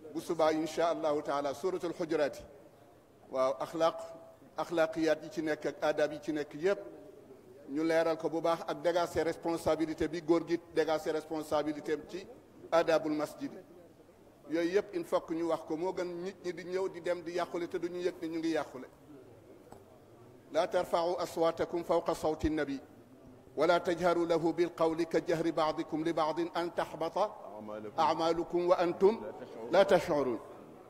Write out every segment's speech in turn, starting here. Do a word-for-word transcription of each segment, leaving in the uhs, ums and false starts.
bu subaa insha allahu taala suratul xujuraati waaw axlaaq axlaaqiyaat yi ci nekk ak adab yi ci nekk yëpp ñu leeral ko bu baax ak dégager responsabilité bi góor gi dégager responsabilité ci adabul masjid yooyu yëpp il faut que ñu wax ko moo gën nit ñi di ñëw di dem di yàqule te duñu yëg ne ñu ngi yàqule laa tarfa'u aswaatakum fawqa sawti nabi wala tajharu lahu bilqawli ka jahri ba'dikum li ba'din an tahbata a'malukum wa antum la tash'urun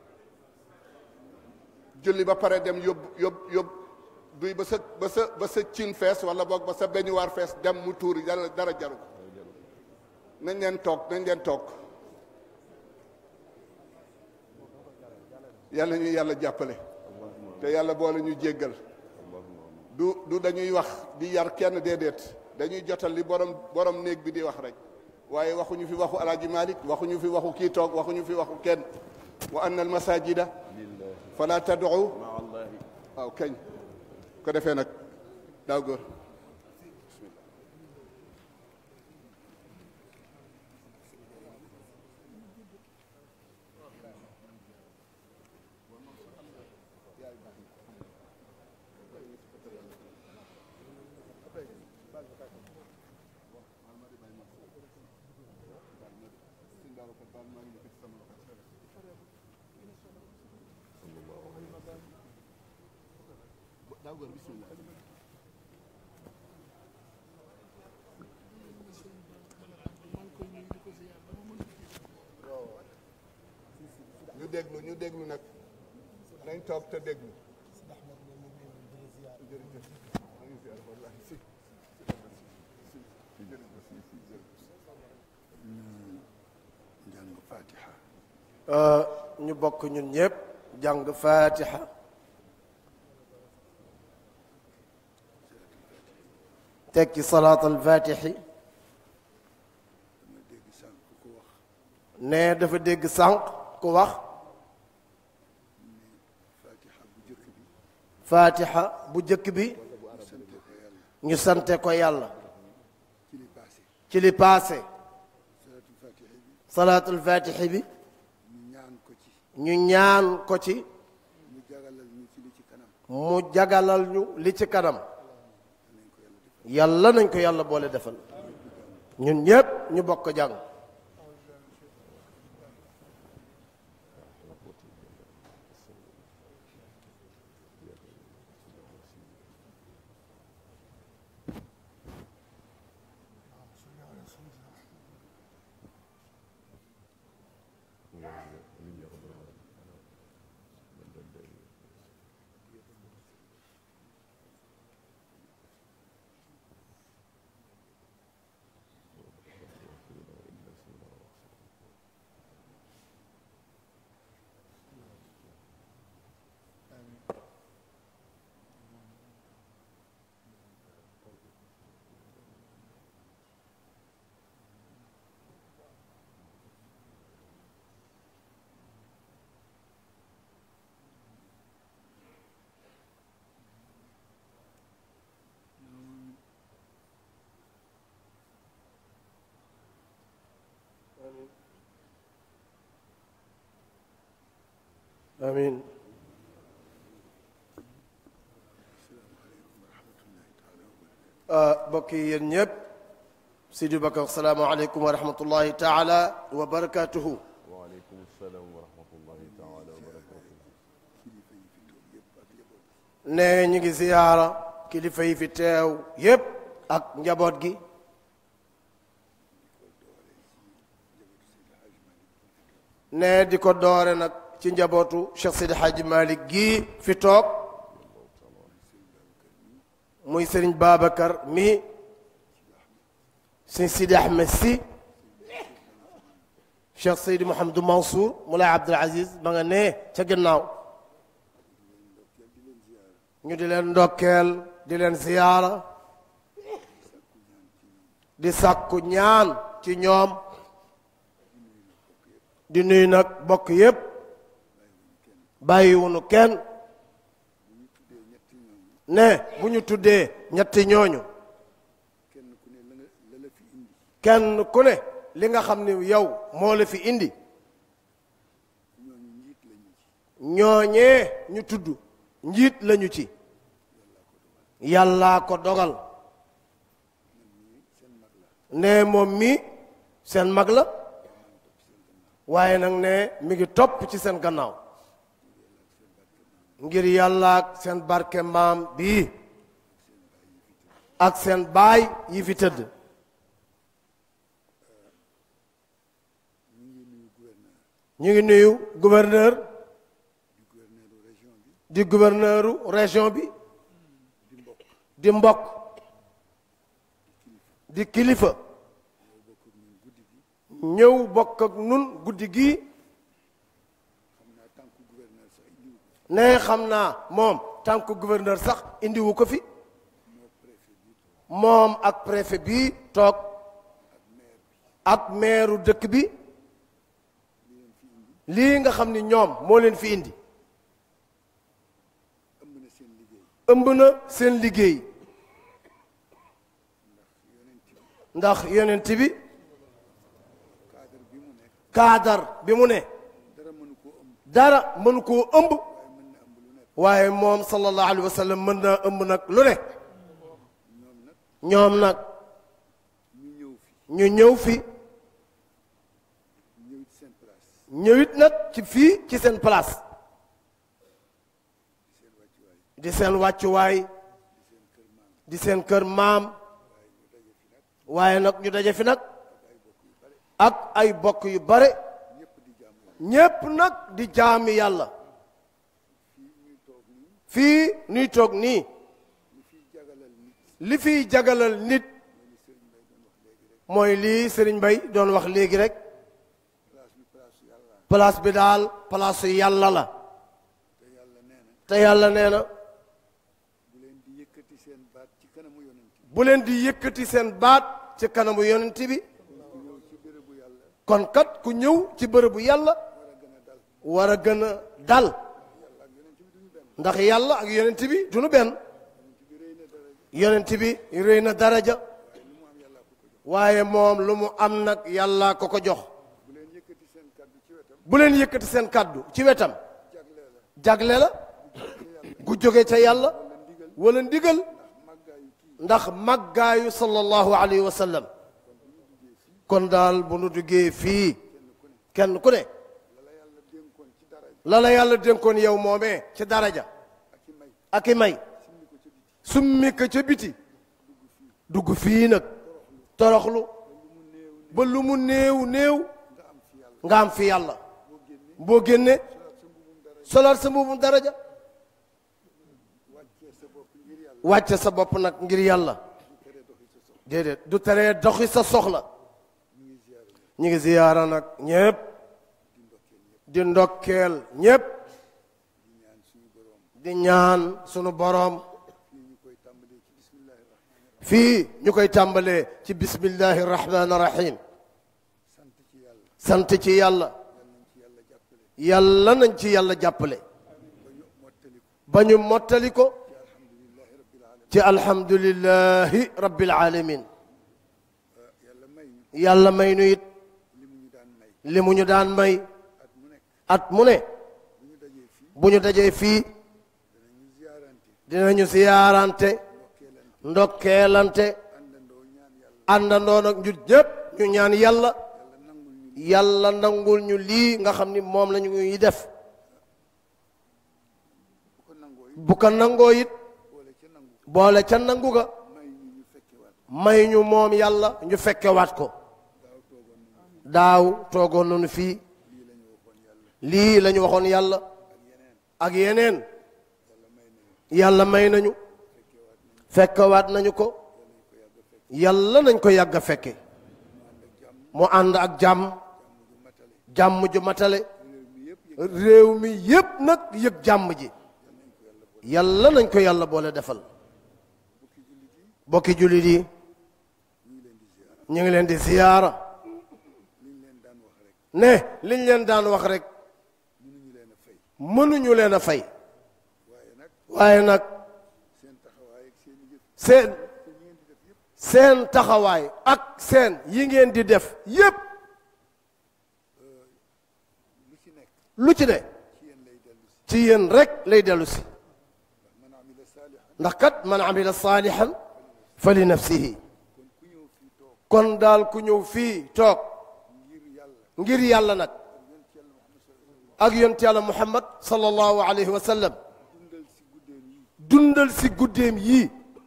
julli ba pare dem yóbbu yóbbu yóbbu duy ba sa ba sa ba sa cin fees wala boog ba sa beñuwaar fees dem mu tuuri dara dara jaru nañ leen toog nañ leen toog yàlla ñu yàlla jàppale te yàlla boole ñu jéggal du du dañuy wax di yar kenn déedéet dañuy jotal li borom borom néeg bi di wax rek waaye waxuñu fi waxu alaaji Malik waxuñu fi waxu kii toog waxuñu fi waxu kenn wa anna al masajida fala tad'u waaw kañ ko defee nag daaw góor ñu déglu ñu déglu nag nañ toog te déglu jàng fatiha ñu bokk ñun ñëpp jàng fatiha teg ci salaat al fatihi ne dafa dégg sànq ku wax fatiha bu jëkk bi ñu sante ko yàlla ci li paase salaatul fatihi bi ñu ñaan ko ci mu jagalal ñu li ci kanam yàlla nañ ko yàlla boole defal ñun ñépp ñu bokk jàng amiin mbokk yi yéen ñëpp Sidi Bakar salaamaaleykum wa rahmatullahi taala wa barakatuhu waaleykum salaam wa rahmatullahi taala wa barakatuhu ne ñu ngi ziyaara kilifa yi fi teew yépp ak njaboot gi ne di ko doore nag ci njabootu Cheikh Sidi Hadji Malick gii fi toog muy Serigne Babacar mi Serigne Sidi Ahmed Sy Cheikh Seydi Mouhamadou Mansour Moulay Abdoul Aziz ba nga nee ca gannaaw ñu di leen ndokkeel di leen ziyaara di sàkku ñaan ci ñoom di nuyu nag bokk yépp bàyyiwunu kenn ne bu ñu tuddee ñetti ñooñu kenn ku ne li nga xam ne yow moo la fi indi ñooñee ñu tudd njiit lañu ci yàllaa ko dogal ne moom mi seen mag la waaye nag ne mi ngi topp ci seen gannaaw ngir yàlla ak seen barke maam bii ak seen baay yi fi tëdd ñu ngi nuyu gouverneur di gouverneuru région bi di mbokk di kilifa ñëw bokk ak nun guddi gi ne xam naa moom tant que gouverneur sax indiwu ko fi moom ak préfet bi toog ak maire dëkk bi lii nga xam ni ñoom moo leen fi indi ëmb na seen liggéey ndax yonent bi kaadar bi mu ne dara mënu koo ëmb waaye moom sallallahu alayhi wa sallam mën naa ëmb nag lu ne ñoom nag ñu ñëw fi ñëwit nag ci fii ci seen place di seen wàccuwaay di seen kër maam waaye nag ñu daje fi nag ak ay bokk yu bare ñépp nag di jaami yàlla fii nuy toog nii li fiy jagalal nit mooy lii Sëriñ Mbay doon wax léegi rek place bi daal place yàlla la te yàlla nee na bu leen di yëkkati seen baat ci kanamu yonent bi kon kat ku ñëw ci bërëbu yàlla war a gën a dal ndax yàlla ak yonent bi du nu benn yonent bi rëy na daraja waaye moom lu mu am nag yàlla ko ko jox bu leen yëkkati seen kàddu ci wetam jagle la gu jóge ca yàlla wala ndigal ndax màggaayu sallallahu alayhi wa sallam kon daal bu nu duggee fii kenn ku ne la la yàlla dénkoon yow moomee ci daraja ak i may summi ko ca biti dugg fii nag toroxlu ba lu mu néew néew nga am fi yàlla boo génne solaat sa mbuubum daraja wàcce sa bopp nag ngir yàlla déedéet du teree doxi sa soxla ñu ngi ziyaara nag ñépp di ndokkeel ñépp di ñaan sunu boroom fii ñu koy tàmbalee ci bismillahi rahmaani rahim sant ci yàlla yàlla nañ ci yàlla jàppale ba ñu mottali ko ci alhamdulillahi rabbil alamin yàlla may nu it li mu ñu daan may at mu ne bu ñu dajee fii dinañu siyaarante ndokkeelante àndandoo nag ñu ñépp ñu ñaan yàlla yàlla nangul ñu lii nga xam ni moom lañu ñuy def bu ko nangoo it boole ca nangu ga may ñu moom yàlla ñu fekkewaat ko daaw toogoon nañu fii lii lañu waxoon yàlla ak yeneen yàlla may nañu fekkewaat nañu ko yàlla nañ ko yàgg a fekke mu ànd ak jàmm jàmm ju matale réew mi yépp nag yëg jàmm ji yàlla nañ ko yàlla boole defal bokki jullit yi ñu ngi leen di ziyaara ne liñ leen daan wax rek mënuñu leen a fay waaye nag seen seen taxawaay ak seen yi ngeen di def yépp lu ci ne ci yéen rek lay dellu si ndax kat man amila saalihan fa li nafsihi kon daal ku ñëw fii toog ngir yàlla nag ak yonent yàlla Muhammad sallallahu alayhi wa sallam dundal si guddeem yii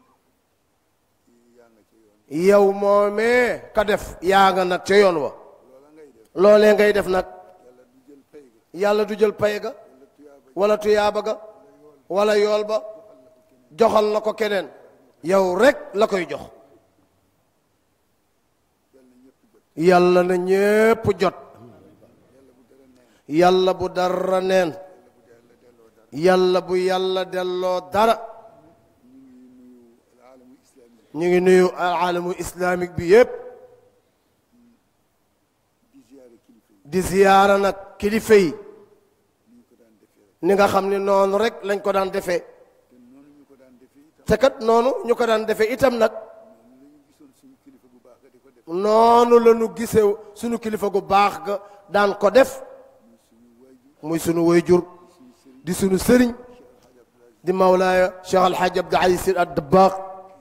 yow moomee ka def yaa nga nag ca yoon wa loolee ngay def nag yàlla du jël pay ga wala tuyaaba ga wala yool ba joxal la ko keneen yow rek la koy jox yàlla na ñépp jot yàlla bu dara neen yàlla bu yàlla delloo dara ñu ngi nuyu alaalamu islamique bi yépp di ziyaara nag kilifa yi ni nga xam ne noonu rek lañ ko daan defee te kat noonu ñu ko daan defee itam nag noonu la ñu gisee sunu kilifa gu baax ga daan ko def muy sunu wayjur di sunu sëriñ di mawlaaya Cheikh Al Hadj Abdou Aziz Sy Dabakh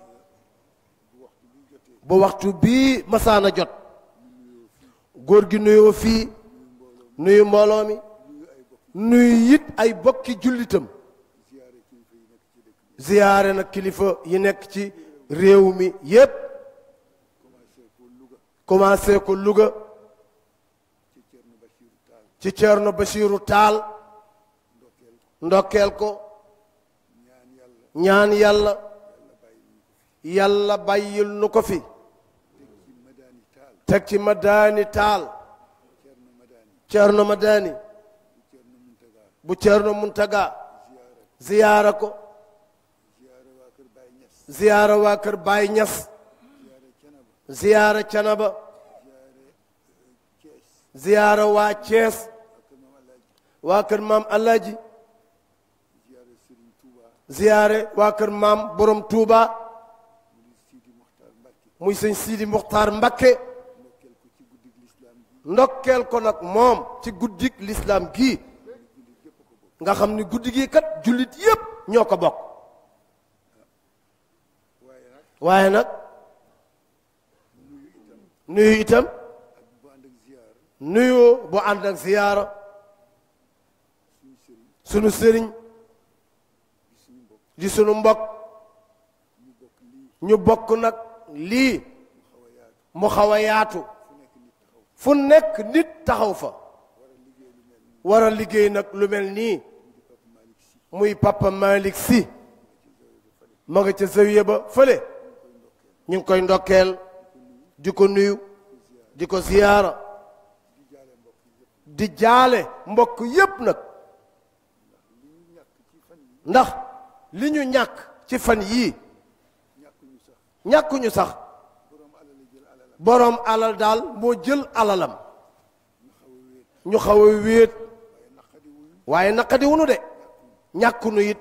bu waxtu bii masaana jot góor gi nuyoo fii nuyu mbooloo mi nuyu it ay bokki jullitam ziyaare nag kilifa yi nekk ci réew mi yépp commencé ko Louga ci Ceerno Bachiru Taal ndokkeel ko ñaan yàlla yàlla bàyyil nu ko fi teg ci Madaani Taal Ceerno Madaani bu Ceerno Muntaga ziyaara ko ziyaara waa kër Baay Ñas ziyaara Canaba ziyaara waa Cees waa kër maam Alaaji ziyaare waa kër maam Borom Tuuba muy sëñ Sidi Muxtaar Mbakke ndokkeel ko nag moom ci guddik lislaam gii nga xam ni guddi gii kat jullit yépp ñoo ko bokk waaye nag nuyu itam nuyu bu ànd ak ziyaara sunu sëriñ di sunu mbokk ñu bokk nag lii mu xaw a yaatu fu nekk nit taxaw fa war a liggéey nag lu mel nii muy Papa Malick Sy ma nga ca zawiya ba fële ñu ngi koy ndokkeel di ko nuyu di ko ziyaara di jaale mbokk yépp nag ndax li ñu ñàkk ci fan yii ñàkkuñu sax boroom alal daal moo jël alalam ñu xaw a wéet waaye naqadi wunu de ñàkkunu it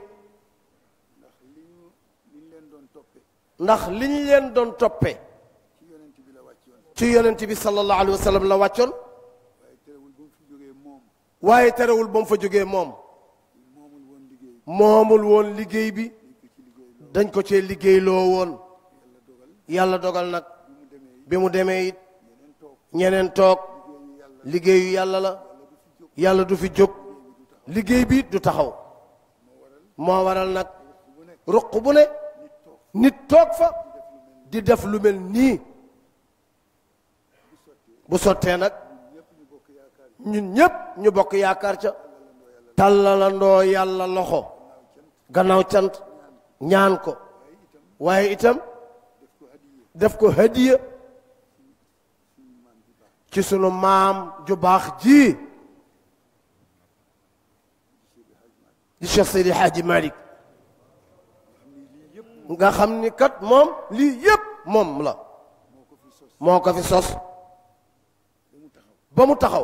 ndax li ñu leen doon toppe ci yonent bi sallallahu alayhi wa sallam la wàccoon waaye terewul ba mu fa jógee moom moomul woon liggéey bi dañ ko cee liggéeyloo woon yàlla dogal nag bi mu demee it ñeneen toog liggéeyu yàlla la yàlla du fi jóg liggéey bi du taxaw moo waral nag ruq bu ne nit toog fa di def lu mel nii bu sottee nag ñun ñépp ñu bokk yaakaar ca tàllalandoo yàlla loxo gannaaw cant ñaan ko waaye itam def ko hadiya ci sunu maam ju baax ji di Cheikh Seydi Hadji Malick nga xam ni kat moom lii yépp moom la moo ko fi sos ba mu taxaw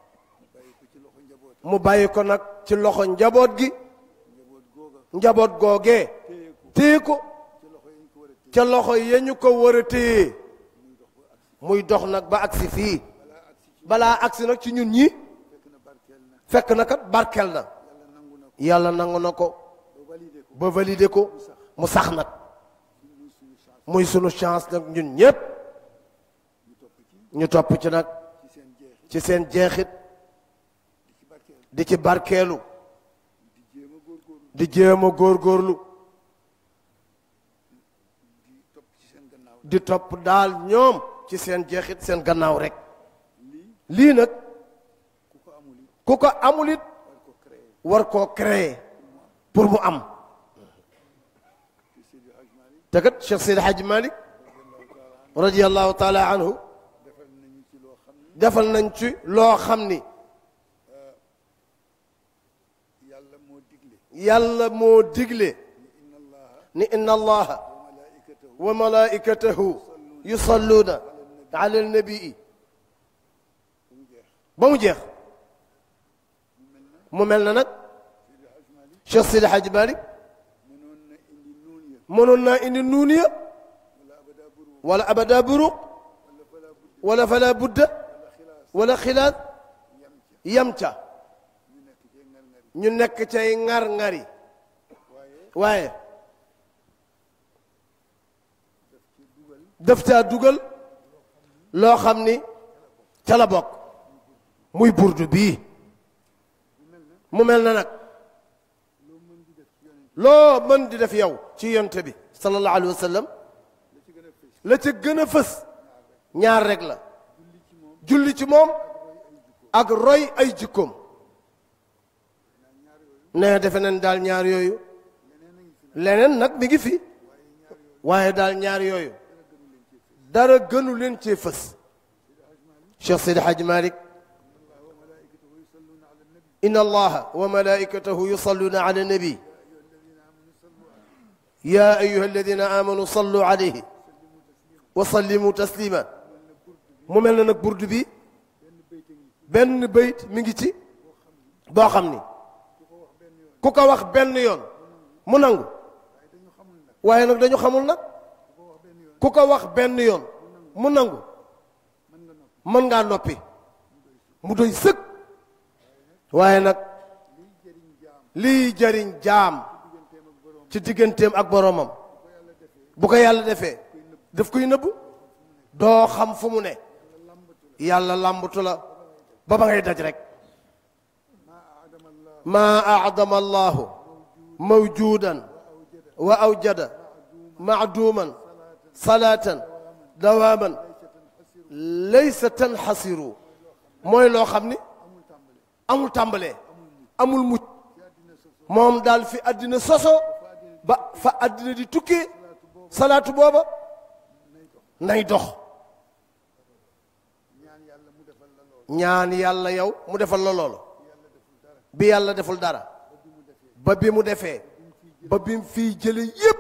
mu bàyyi ko nag ci loxo njaboot gi njaboot googee téye ko ca loxo ya ñu ko war a téye muy dox nag ba agsi fii balaa agsi nag ci ñun ñi fekk na kat barkel na yàlla nangu na ko ba validé ko mu sax nag muy sunu chance nag ñun ñépp ñu topp ci nag ci seen jeexit di ci barkeelu di jéem a góorgóorlu di topp daal ñoom ci seen jeexit seen gannaaw rek lii nag ku ko amul it war koo créer pour mu am te kat Cheikh Seydi Hadji Malick radiyallahu taala anhu defal nañ ci loo xam ni yàlla moo digle ni inna allaha wa malaikatahu yusalluuna ala alnabii ba mu jeex mu mel na nag Cheikh Seydi Hadji Malick mënoon naa indi nuuniya wala abada buruq wala fala budda wala xilaat yam ca ñu nekk cay ŋar-ŋari waaye daf caa dugal loo xam ni ca la bokk muy burdu bii mu mel na nag loo mën di def yow ci yonte bi sallallahu alayhi wa sallam la ca gën a fës ñaar rek la julli ci moom ak roy ay jikkoom ne defe nañ daal ñaar yooyu leneen nag mi ngi fi waaye daal ñaar yooyu dara gënu leen cee fës Cheikh Seydi Hadji Malick inna allaha wa malaikatahu yusalluna ala nabi ya ayuha alladina amanu sallu alayhi wa sallimu taslima mu mel na nag burdu bi benn bayt mi ngi ci boo xam ni ku ko wax benn yoon mu nangu waaye nag dañu xamul nag ku ko wax benn yoon mu nangu mën ngaa noppi mu doy sëg waaye nag lii jariñ jaam ci digganteem ak boroomam bu ko yàlla defee daf koy nëbb doo xam fu mu ne yàlla làmbatu la ba ba ngay daj rek maa aadama allahu mawjudan wa awjada maaduman salaatan dawaaman laysa tanxasiru mooy loo xam ni amul tàmbalee amul mucc moom daal fi àddina soso ba fa àddina di tukkee salaatu booba nay dox ñaan yàlla yow mu defal la loolu bi yàlla deful dara ba bi mu defee ba bi mu fiy jële yépp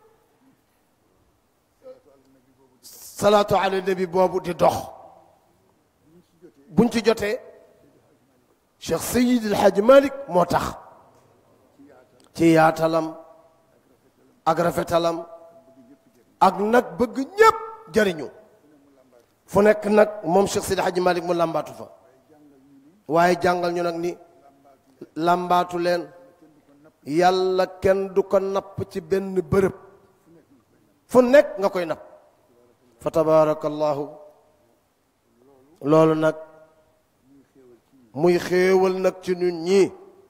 salaatu ala nabi boobu di dox buñ ci jotee Cheikh Seydi El Hadji Malick moo tax ci yaatalam ak rafetalam ak nag bëgg ñépp jariñu fu nekk nag moom Cheikh Seydi El Hadji Malick mu làmbaatu fa waaye jàngal ñu nag ni làmbaatu leen yàlla kenn du ko napp ci benn bërëb fu nekk nga koy napp fa tabarakallahu loolu nag muy xéewal nag ci ñun ñii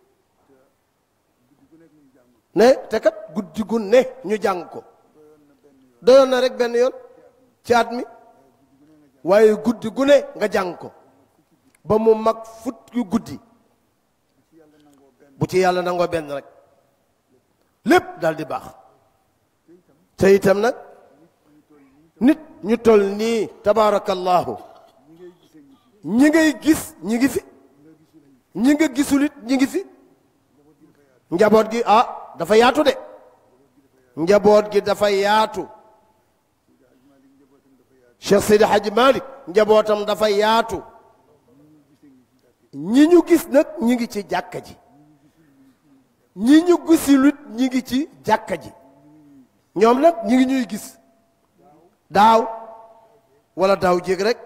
ne te kat guddi gu ne ñu jàng ko doyoon na rek benn yoon ci at mi waaye guddi gu ne nga jàng ko ba mu mag fukki guddi bu ci yàlla nangoo benn rek lépp daal di baax te itam nag nit ñu toll nii tabaarakallahu ñi ngay gis ñi ngi fi ñi nga gisulit ñi ngi fi njaboot gi ah dafa yaatu de njaboot gi dafa yaatu Cheikh Seydi Hadji Malick njabootam dafa yaatu ñi ñu gis nag ñi ngi ci jàkka ji ñi ñu gisulit ñi ngi ci jàkka ji ñoom nag ñi ngi ñuy gis daaw wala daaw jéeg rek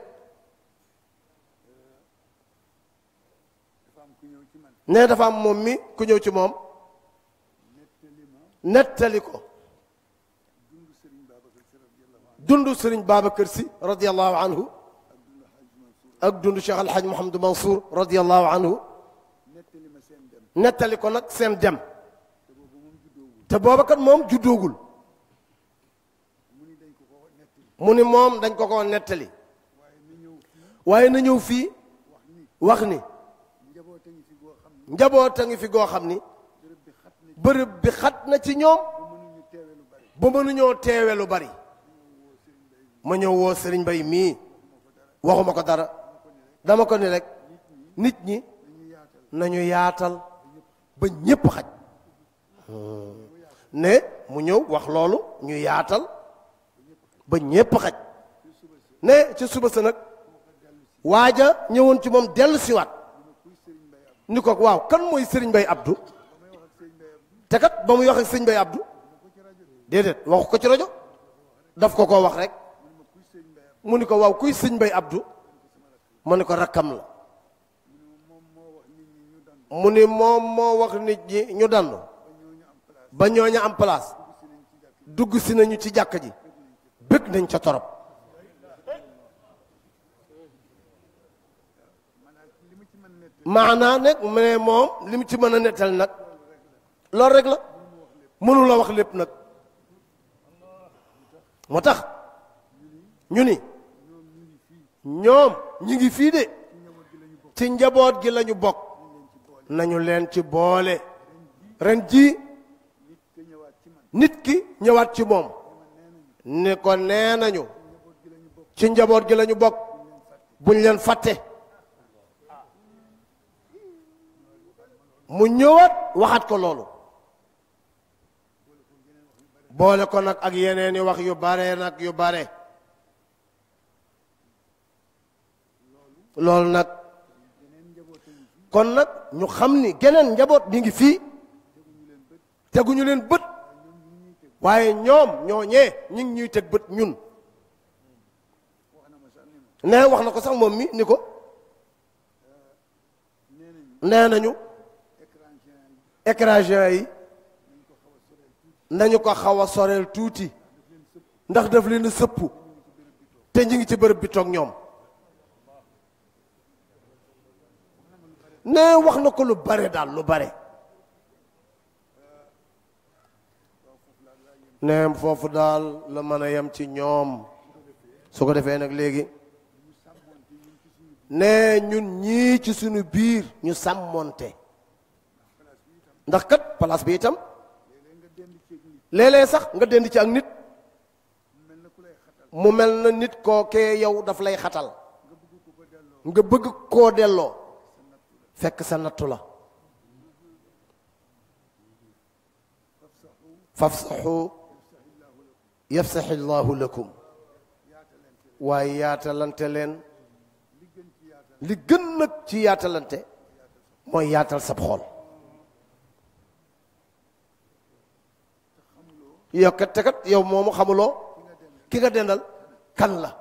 ne dafa am moom mi ku ñëw ci moom nettali ko dundu Sëriñ Babacar Si radiyallahu anhu ak dundu Cheikh Alhaj Mouhamadou Mansour radiyallahu anhu nettali ko nag seen dem te booba kat moom juddoogul mu ni moom dañ ko ko nettali waaye na ñëw fii wax ni njaboot a ngi fi goo xam ni bërëb bi xat na ci ñoom ba mënuñoo teewe lu bari ma ñëw woo Sëriñ Mbay mii waxuma ko dara dama ko ni rek nit ñi nañu yaatal ba ñépp xaj ne mu ñëw wax loolu ñu yaatal ba ñépp xaj ne ca suba sa nag waaja ñëwoon ci moom dellu siwaat ni ko waaw kan mooy Sëriñ Mbay Abdou te kat ba muy wax ak Sëriñ Mbay Abdou déedéet waxu ko ci rajo daf ko koo wax rek mu ni ko waaw kuy Sëriñ Mbay Abdou mu ni ko rakkam la mu ni moom moo wax nit ñi ñu dandu ba ñooña am place dugg si nañu ci jàkka ji bëgg nañ ca torop maanaa nag mu ne moom li mu ci mën a nettal nag loolu rek la mënu la wax lépp nag moo tax ñu ni ñoom ñi ngi fii de ci njaboot gi lañu bokk nañu leen ci boole ren jii nit ki ñëwaat ci moom ni ko nee nañu ci njaboot gi lañu bokk buñ leen fàtte mu ñëwaat waxaat ko loolu boole ko nag ak yeneeni wax yu bare nag yu bare loolu nag kon nag ñu xam ni geneen njaboot ñi ngi fii teguñu leen bët waaye ñoom ñooñee ñu ngi ñuy teg bët ñun ne wax na ko sax moom mi ni ko nee nañu écran géant yi nañu ko xaw a soreel tuuti ndax daf leen a sëpp te ñu ngi ci bërëb bi toog ñoom ne wax na ko lu bare daal lu bare ne foofu daal la mën a yem ci ñoom su ko defee nag léegi ne ñun ñii ci suñu biir ñu sàmmonte ndax kat place bi itam léeg-léeg sax nga dend ci ak nit mu mel na nit kookee yow daf lay xatal nga bëgg koo delloo fekk sa nattu la fafsaxu yafsaxi llahu lakum waaye yaatalante leen li gën nag ci yaatalante mooy yaatal sab xol yow kat te kat yow moomu xamuloo ki nga dendal kan la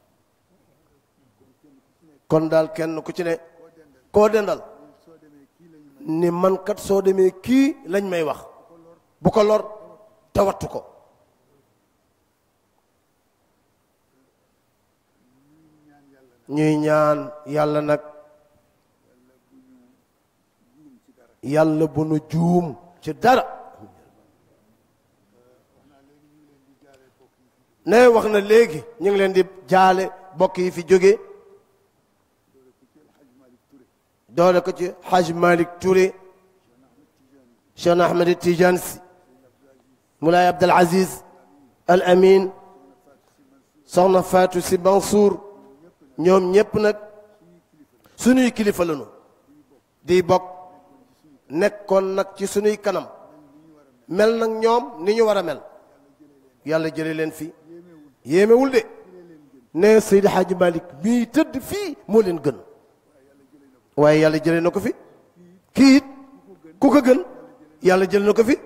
kon daal kenn ku ci ne koo dendal ni man kat soo demee kii lañ may wax bu ko lor te wattu ko ñuy ñaan yàlla nag yàlla bu nu juum ci dara ne wax na léegi ñu ngi leen di jaale bokk yi fi jóge doole ko ci Haj Malick Touré Cheikh Ahmed Tidiane Sy Moulay Abdel Aziz Al Amin Soxna Fatou Sy Mansour ñoom ñépp nag sunuy kilifa lañu di bokk nekkoon nag ci sunuy kanam mel nag ñoom ni ñu war a mel yàlla jële leen fi yéemewul de ne Seydi Hadji Malick mii tëdd fii moo leen gën waaye yàlla jële na ko fi kii it ku ko gën yàlla jële na ko fi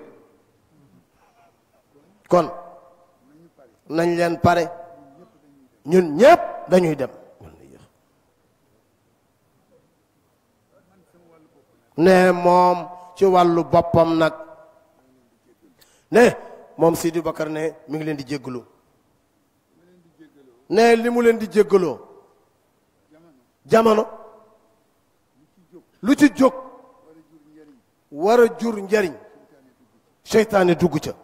kon nañ leen pare ñun ñépp dañuy dem ne moom ci wàllu boppam nag ne moom Sidi Bakar ne mi ngi leen di jéggalu ne li mu leen di jéggaloo jamono lu ci jóg war a jur njariñ seytaane dugg ca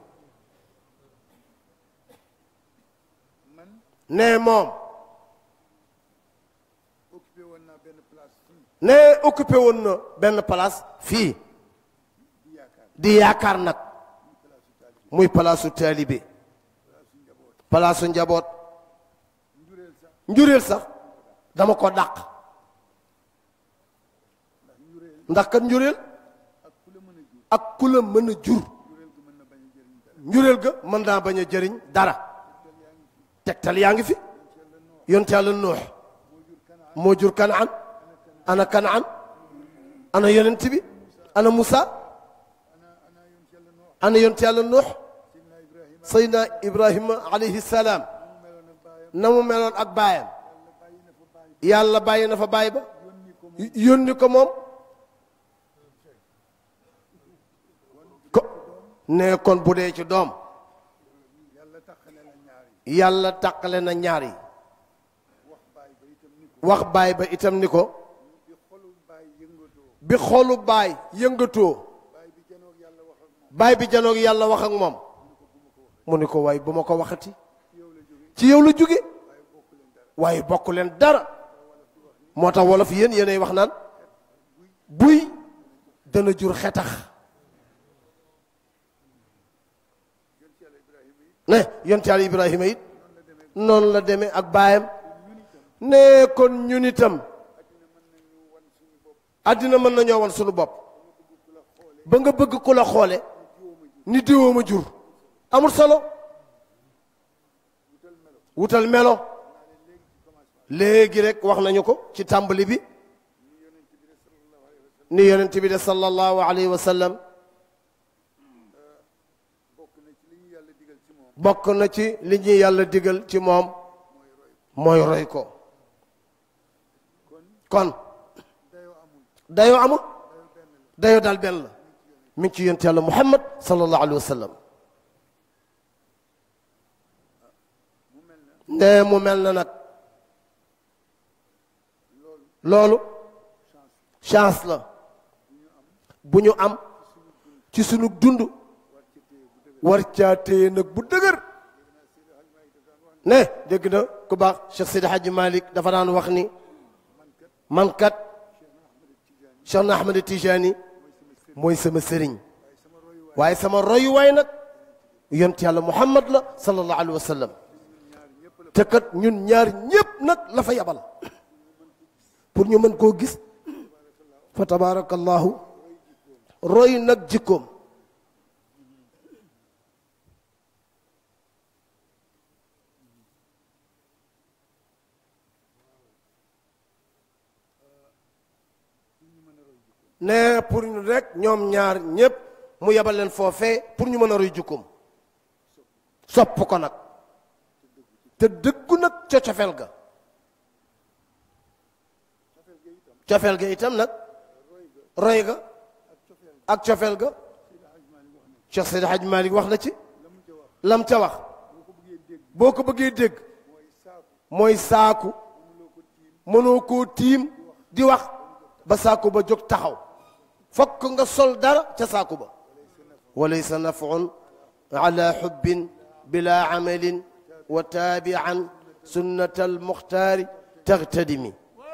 ne moom ne occupé woon na benn place fii di yaakaar nag muy palaasu taalibe palaasu njaboot njureel sax dama ko dàq ndax kat njureel ak ku la mën a jur njureel ga mën naa bañ a jëriñ dara tegtal yaa ngi fi yonte yàlla Nuux moo jur Kanaan ana Kanaan ana yonent bi ana Musa ana yonte yàlla Nuux Seydina Ibrahima alayhi salaam na mu meloon ak baayam yàlla bàyyi na fa baay ba yónni ko moom ko ne kon bu dee ci doom yàlla tàqale na ñaar yi wax baay ba itam ni ko bi xolu baay yëngatoo baay bi janoog yàlla wax ak moom mu ni ko waaye bu ma ko waxati ci yow la jóge waaye bokk leen dara moo tax wolof yéen yéenay wax naan buy dana jur xetax ne yonent Yàlla Ibrahima it noonu la demee ak baayam ne kon ñun itam àddina mën nañoo wan suñu bopp ba nga bëgg ku la xoole ni diwoo ma jur amul solo wutal melo léegi rek wax nañu ko ci tàmbali bi ni yonent bi de sallallahu alayhi wa sallam bokk na ci li ñuy yàlla digal ci moom mooy roy ko kon dayoo amul dayoo daal benn la mi ngi ci yonent yàlla Muhammad sallallahu alayhi wa sallam ne mu mel na nag loolu chance la bu ñu am ci sunu dund war caa téye nag bu dëgër ne dégg na ku baax Cheikh Sidi Hadji Malick dafa daan wax ni man kat Cheikh na Ahmed Tijani mooy sama sëriñ waaye sama royuwaay nag yonent yàlla Muhammad la sallallahu alayhi wa sallam te kat ñun ñaar ñépp nag la fa yabal pour ñu mën koo gis fa tabarakallahu roy nag jikkoom ne pour ñu rek ñoom ñaar ñépp mu yabal leen foofee pour ñu mën a roy jikkoom sopp ko nag te dëggu nag ca cofeel ga cofeel ga itam nag roy ga ak cofeel ga Cheikh Seydi Hadj Malick wax na ci lam ca wax boo ko bëggee dégg mooy saaku mënoo koo tiim di wax ba saaku ba jóg taxaw fokk nga sol dara ca saaku ba walaysa nafun ala xubbin bila amalin wa taabian sunnata almuxtaari taxtadimi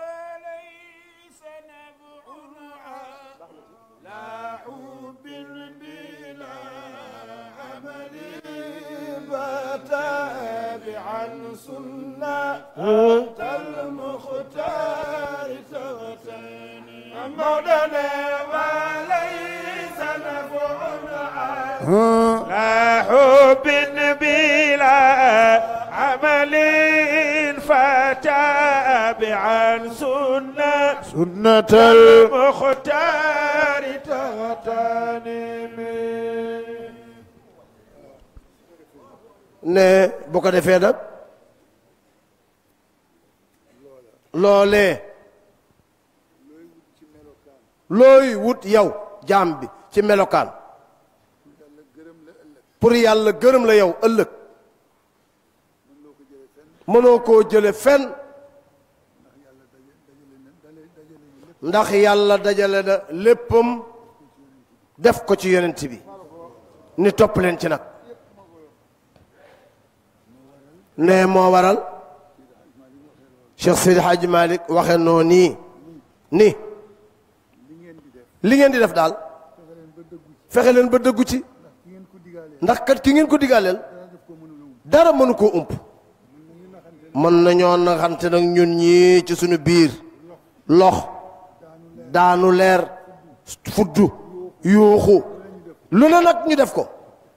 سنة المختار تغتني مولانا وليس نفع لا حب بلا عمل فتابعا سنة سنة المختار تغتني ne bu ko defee nag loolee looy wut yow jaam bi ci melokaan pour yàlla gërëm la yow ëllëg mënoo koo jële fenn ndax yàlla dajale na léppam def ko ci yonent bi ni topp leen ci nag ne moo waral Cheikh Seydi Hadji Malick waxe noo nii ni li ngeen di def daal fexe leen ba dëggu ci ndax kat ki ngeen ko digaaleel dara mënu koo ump mën nañoo naxante nag ñun ñii ci suñu biir lox daanu leer fuddu yuuxu lu ne nag ñu def ko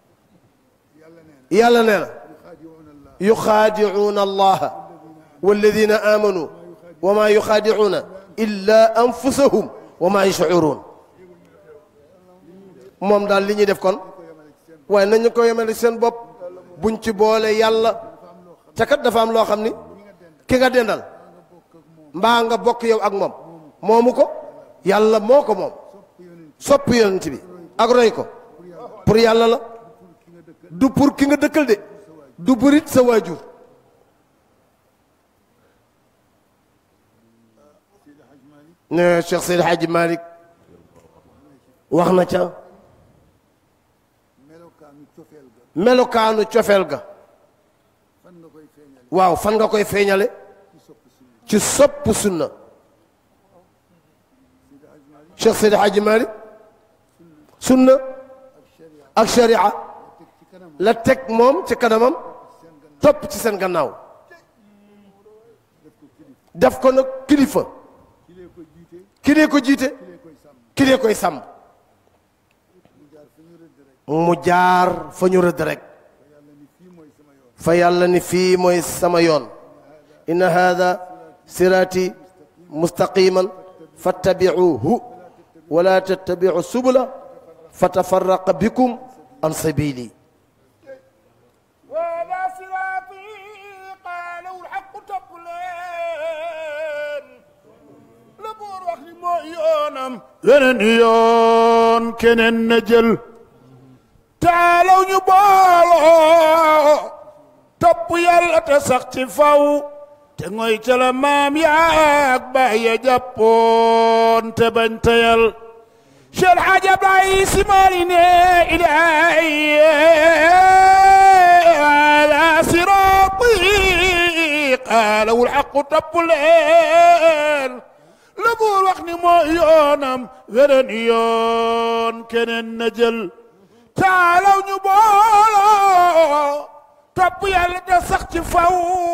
yàlla nee na yuxaadicuuna allaha walladina aamanu wa maa yuxaadicuuna illa anfusahum wa maa yashcuruun moom daal li ñuy def kon waaye nañu ko yemale seen bopp buñ ci boole yàlla te kat dafa am loo xam ni ki nga dendal mbaa nga bokk yow ak moom moomu ko yàlla moo ko moom sopp yonent bi ak roy ko pour yàlla la du pour ki nga dëkkal de du burit sa waajur ne Cheikh Seydi Hadji Malick wax na ca melokaanu cofeel ga waaw fan nga koy feeñale ci sopp sunna Cheikh Seydi Hadji Malick sunna ak sharia la teg moom ci kanamam topp ci seen gannaaw def ko nag kilifa kilee ko jiite kilee koy sàmm mu jaar fa ñu rëdd rek fa yàlla ni fii mooy sama yoon inna hada siraati mustaqiman fattabicuuhu wala tattabicu subula fatafarraqa bikum an sabili ولا صراطي قالوا الحق تقلين لبور وخي مو يونم ينن يون كنن نجل تعالوا نبالو topp yàlla te sax ci faw te ngoy ca la maam yaak baay ya jàppoon te bañ tayal Cheikh Hadji Abdoulaye Sy Malick ne ilaahi ala siraati qaalawul xaqu topp leen la buur wax ni moo yoonam weneen yoon keneen na jël taalaw ñu booloo topp yàlla te sax ci faw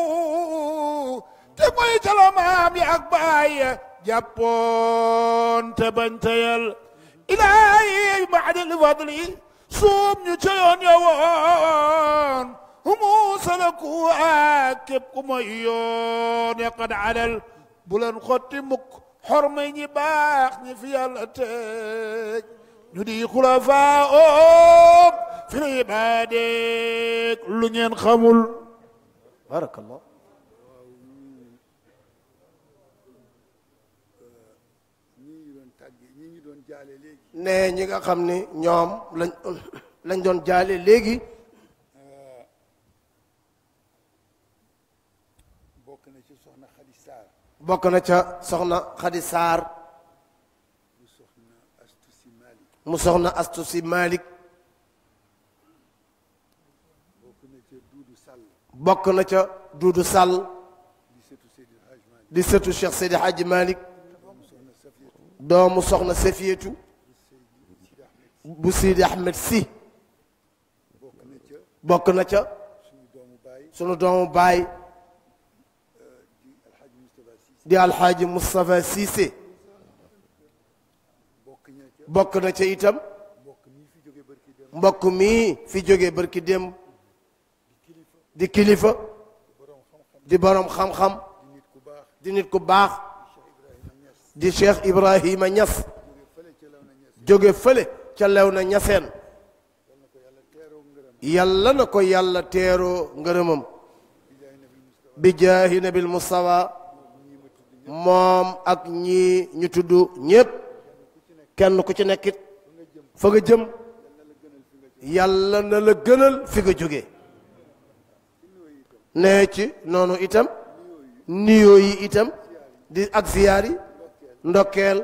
te mooy calamaam yi ak baay jàppoon te bañ tayal ilaahi maadil fadli suum ñu ca yoon ya woon humu salaku ak képp ku mooy yoon ya qad alal bu leen xotti mukk xormay ñi baax ñi fi yàlla tëj ñu di xulafaa oom fi la ibaadeek lu ngeen xamul barakallah ne ñi nga xam ni ñoom lañ lañ doon jaale léegi bokk na ci soxna Xadi Saar bokk na ca soxna Xadi Saar mu soxna Astu Si Malick bokk na ca Duudu Sall di sëtu Cheikh Seydi Hadji Malick doomu soxna Safiyatu bu Sidi Ahmed Si bokk na ca sunu doomu baay di alxaaji Moustapha Cissé bokk na ca itam mbokk mii fi jóge barki démb di kilifa di borom xam-xam di nit ku baax di Cheikh Ibrahima Niass jóge fële ca lew na ñaseen yàlla na ko yàlla teeroo ngërëmam bi jaahi nabil mustafa moom ak ñii ñu tudd ñépp kenn ku ci nekkit fa nga jëm yàlla na la gënal fi nga jóge nee ci noonu itam nuyoo yi itam di ak ziyaar yi ndokkeel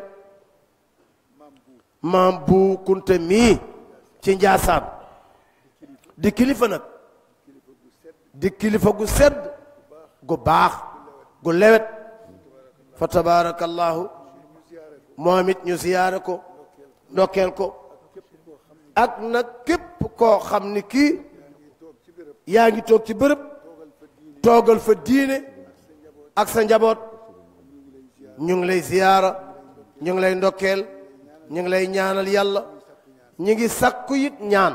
maam bu kunte mii ci Njaasaan di kilifa nag di kilifa gu sedd gu baax gu lewet fa tabarakallahu moom it ñu ziyaare ko ndokkeel ko ak nag képp koo xam ni kii yaa ngi toog ci bërëb toogal fa diine ak sa njaboot ñu ngi lay ziyaara ñu ngi lay ndokkeel ñu ngi lay ñaanal yàlla ñu ngi sakku it ñaan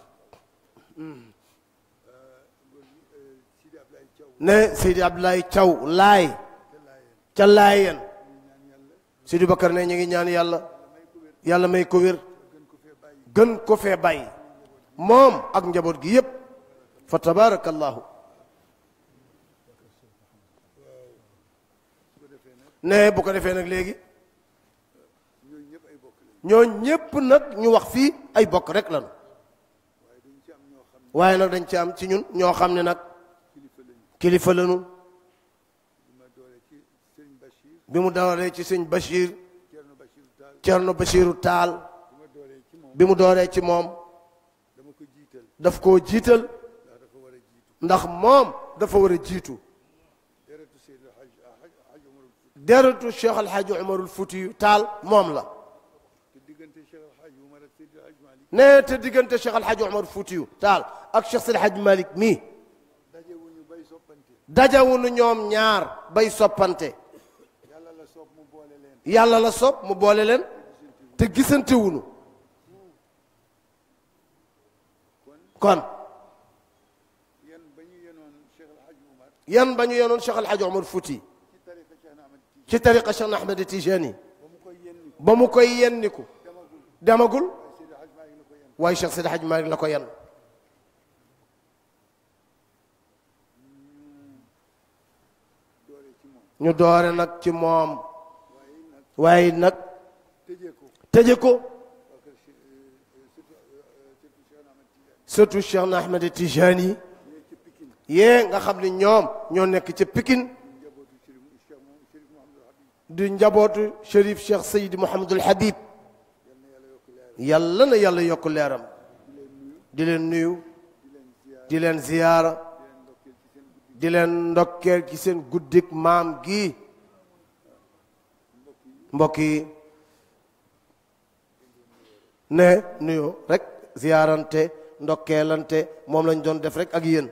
ne Seydi Abdoulaye Thiaw laay ca laayeen Seydi Bakar ne ñu ngi ñaan yàlla yàlla may ko wér gën ko fee bàyyi moom ak njaboot gi yépp fa tabarakallahu ne bu ko defee nag léegi ñoo ñépp nag ñu wax fii ay bokk rek lan waaye nag dañ ci am ci ñun ñoo xam ne nag kilifa lañu bi mu dooree ci sëñ Bachir Cerno Bachiru Taal bi mu dooree ci moom daf koo jiital ndax moom dafa war a jiitu deretu Cheikh El Hadj Umarul Fuutiyu Taal moom la nee te diggante Cheikh El Hadj Umar Fuutiyu Taal ak Cheikh Seydi Hadj Malick mii dajawuñu ñoom ñaar bay soppante yàlla la sopp mu boole leen te gisante wuñu kon yan ba ñu yenoon Cheikh El Hadj Umar Fuuti ci tariqa Cheikh Ahmed Tijani ba mu koy yenniku demagul waaye Cheikh Seydi Hadj Malick la ko yan ñu doore nag ci moom waaye nag tëje ko surtout Cheikh Ahmed Tijani yee nga xam ne ñoom ñoo nekk ca Pikine di njabootu Chérif Cheikh Seydi Mouhamadul Habib yàlla na yàlla yokk leeram di leen nuyu di leen ziyaara di leen ndokkeel ci seen guddik maam gi mbokk yi ne nuyu rek ziyaarante ndokkeelante moom lañ doon def rek ak yéen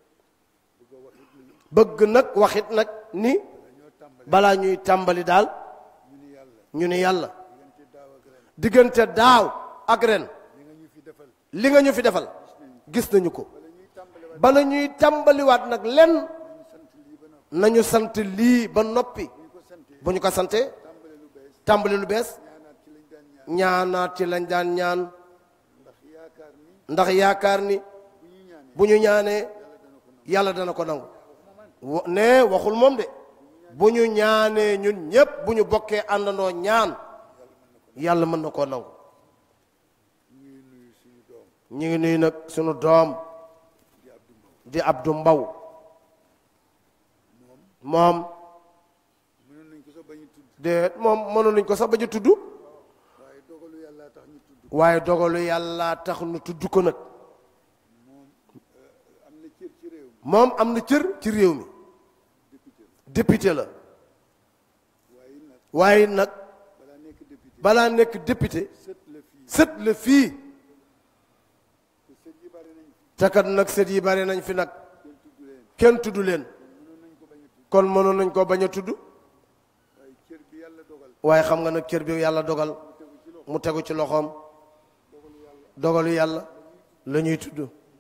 bëgg nag waxit nag ni balaa ñuy tàmbali daal ñu ni yàlla diggante daaw ak ren li nga ñu fi defal gis nañu ko bala ñuy tàmbaliwaat nag lenn nañu sant lii ba noppi bu ñu ko sante tàmbali lu bees ñaanaat ci lañ daan ñaan ndax yaakaar ni bu ñu ñaanee yàlla dana ko nangu ne waxul moom de bu ñu ñaanee ñun ñépp bu ñu bokkee àndandoo ñaan yàlla mën na koo nangu ñu ngi nuyu nag sunu doom di Abdou Mbaw moom de moom mënoon nañ ko sax bañ a tudd waaye dogalu yàlla tax nu tudd ko nag moom am na cër ci réew mi député la waaye nag balaa nekk député sët la fii te kat nag sët yi bari nañ fi nag kenn tudd leen kon mënoon nañ ko bañ a tudd waaye xam nga nag cër bi yàlla dogal mu tegu ci loxoom dogalu yàlla la ñuy tudd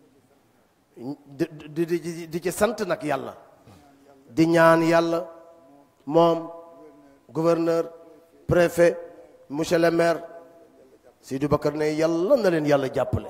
di di di ci sant nag yàlla di ñaan yàlla moom gouverneur préfet monsieur le maire Sidou Bakar ne yàlla na leen yàlla jàppale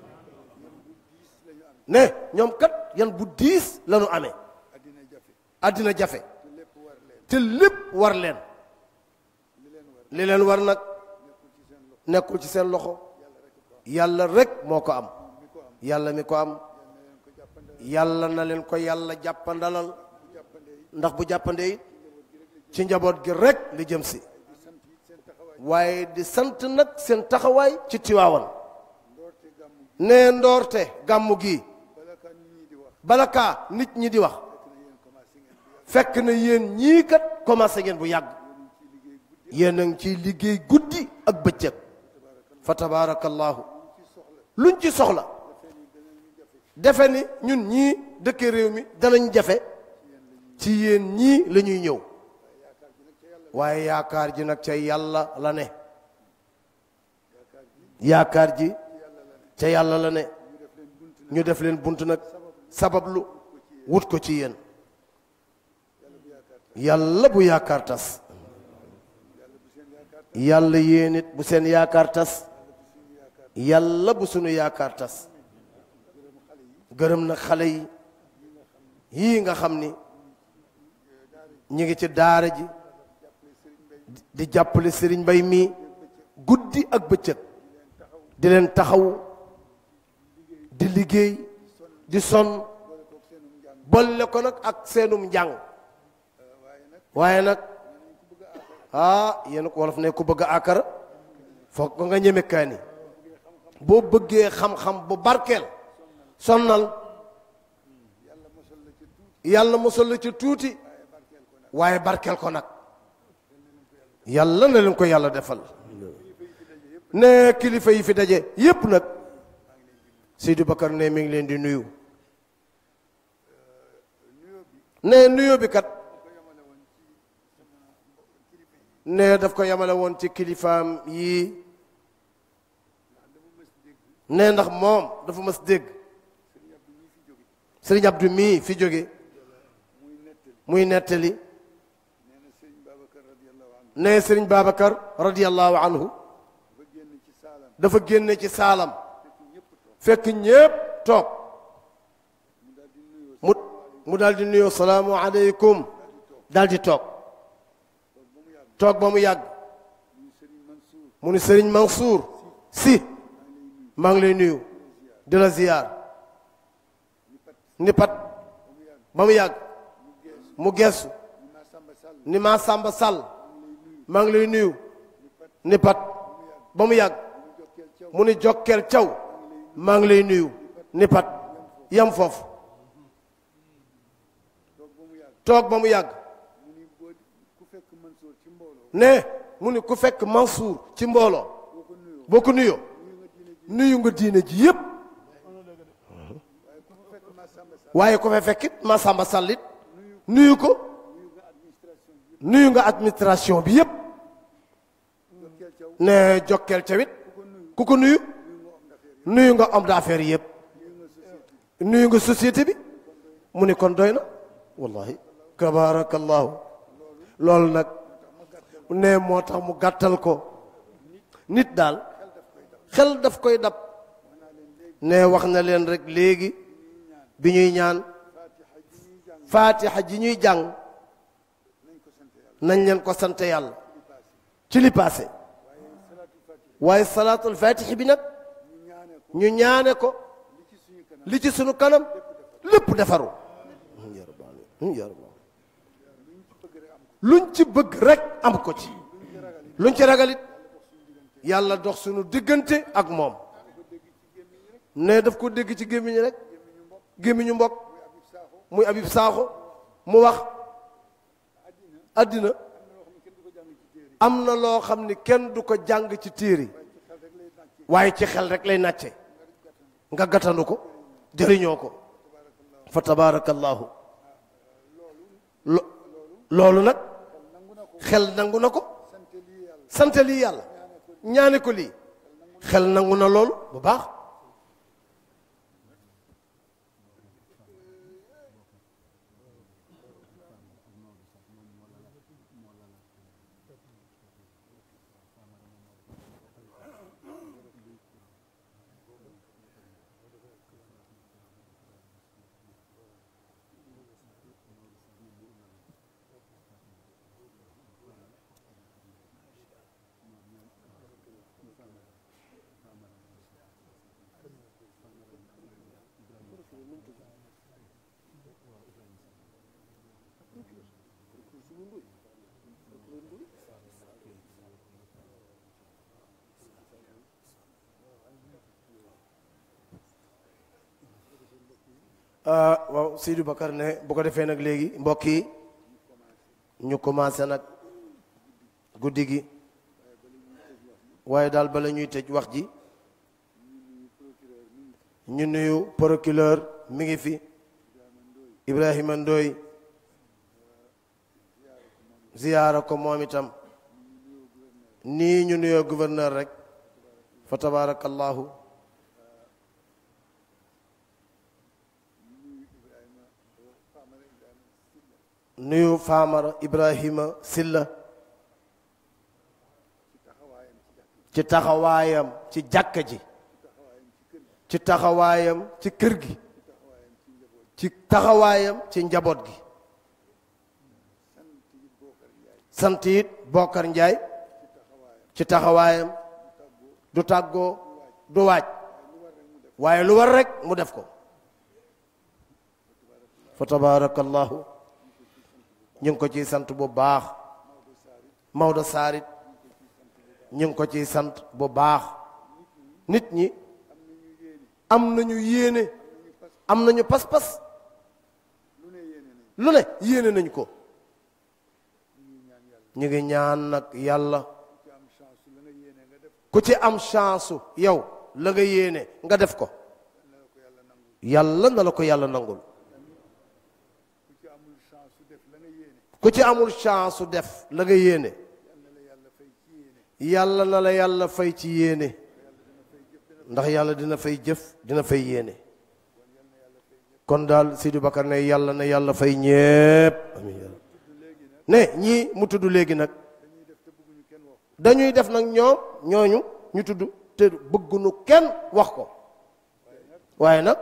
ne ñoom kat yan bu diis la ñu amee àddina jafe te lépp war leen li leen war nag nekkul ci seen loxo yàlla rek moo ko am yàlla mi ko am yàlla na leen ko yàlla jàppandalal ndax bu jàppandee it ci njaboot gi rek li jëm si waaye di sant nag seen taxawaay ci Tiwaawan ne ndoorte gàmmu gi bala kaa nit ñi di wax fekk na yéen ñii kat commencé ngeen bu yàgg yéen a ngi ciy liggéey guddi ak bëccëg fa tabarakallahu luñ ci soxla defe ni ñun ñii dëkke réew mi danañ jafe ci yéen ñii la ñuy ñëw waaye yaakaar ji nag ca yàlla la ne yaakaar ji ca yàlla la ne ñu def leen bunt nag sabablu wut ko ci yéen yàlla bu yaakaar tas yàlla yéen it bu seen yaakaar tas yàlla bu sunu yaakaar tas gërëm na xale yi yii nga xam ni ñu ngi ci daara ji di jàppale sëriñ Mbay mii guddi ak bëccëg di leen taxaw di liggéey di sonn bolle ko nag ak seenum njàng waaye nag ah yéen ko wolof ne ku bëgg a àkkara foog ko nga ñeme kaani boo bëggee xam-xam bu barkeel sonnal yàlla mosal la ci tuuti waaye barkeel ko nag yàlla na leen ko yàlla defal ne kilifa yi fi daje yépp nag Seydou Bakar ne mi ngi leen di nuyu ne nuyoo bi kat ne daf ko yamale woon ci kilifaam yii ne ndax moom dafa mas dégg Sëriñ Abdou mii fi jóge muy nettali ne Sëriñ Babacar radiyallahu anhu dafa génne ci saalam fekk ñépp toog mu mu daal di nuyoo salaamu aleykum daal di toog toog ba mu yàgg mu ni Sëriñ Mansour si maa ngi lay nuyu di la ziyaar ni pat ba mu yàgg mu geesu ni maa Samba Sall maa ngi lay nuyu ni pat ba mu yàgg mu ni Jokkel Caw maa ngi lay nuyu ni pat yam foofu toog ba mu yàgg ne mu ni ku fekk Mansour ci mbooloo boo ko nuyoo nuyu nga diine ji yépp waaye ku fa fekkit ma Samba Sallit nuyu ko nuyu nga administration bi yépp ne Jokkel Cawit ku ko nuyu nuyu nga homme d'affaires yépp nuyu nga société bi mu ni kon doy na wallahi tabarakallahu loolu nag ne moo tax mu gàttal ko nit daal xel daf koy dab ne wax na leen rek léegi bi ñuy ñaan faatiha ji ñuy jàng nañ leen ko sant yàlla ci li passé waaye salaatul faatihi bi nag ñu ñaane ko li ci sunu kanam lépp defaru luñ ci bëgg rek am ko ci luñ ci ragalit yàlla dox sunu diggante ak moom ne daf ko dégg ci gémmiñ rek gémmiñu mbokk muy Habib Sakho mu wax àddina am na loo xam ni kenn du ko jàng ci téere waaye ci xel rek lay nàcce nga gàttandu ko jëriñoo ko fa tabarakallahu loolu nag xel nangu na ko sant lii yàlla ñaane ko lii xel nangu na loolu bu baax waaw Seydou Bakar ne bu ko defee nag léegi mbokk yi ñu commencé nag guddi gi waaye daal bala ñuy tëj wax ji ñu nuyu procureur mi ngi fi Ibrahima Ndoy ziyaara ko moom itam nii ñu nuyoo gouverneur rek fa tabarakallahu nuyu Famara Ibrahima Silla ci taxawaayam ci jàkka ji ci taxawaayam ci kër gi ci taxawaayam ci njaboot gi sant it Bokar Njaay ci taxawaayam du tàggoo du waaj waaye lu war rek mu def ko fa tabarakallahu ñu ngi ko ciy sant bu baax Maodo Saarit ñu ngi ko ciy sant bu baax nit ñi am nañu yéene am nañu pas-pas lu ne yéene nañ ko ñu ngi ñaan nag yàlla ku ci am chance yow la nga yéene nga def ko yàlla na la ko yàlla nangul ku ci amul chance def la nga yéene yàlla na la yàlla fay ci yéene ndax yàlla dina fay jëf dina fay yéene kon daal Seydou Bakar ne yàlla na yàlla fay ñépp amiin yàlla ne ñii mu tudd léegi nag dañuy def nag ñoom ñooñu ñu tudd te bëgguñu kenn wax ko waaye nag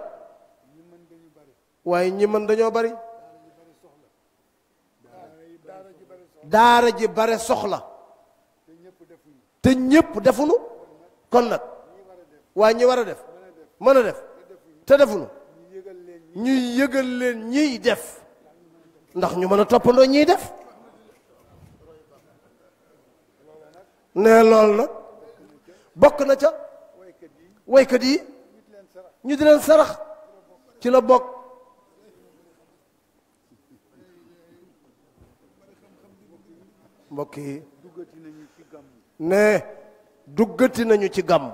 waaye ñi mën dañoo bari daara ji bare soxla te ñépp defuñu kon nag waaye ñi war a def mën a def te defuñu ñuy yëgal leen ñiy def ndax ñu mën a toppandoo ñiy def ne loolu nag bokk na ca waykat yi ñu di leen sarax ci la bokk mbokk yi ne duggati nañu ci gàmm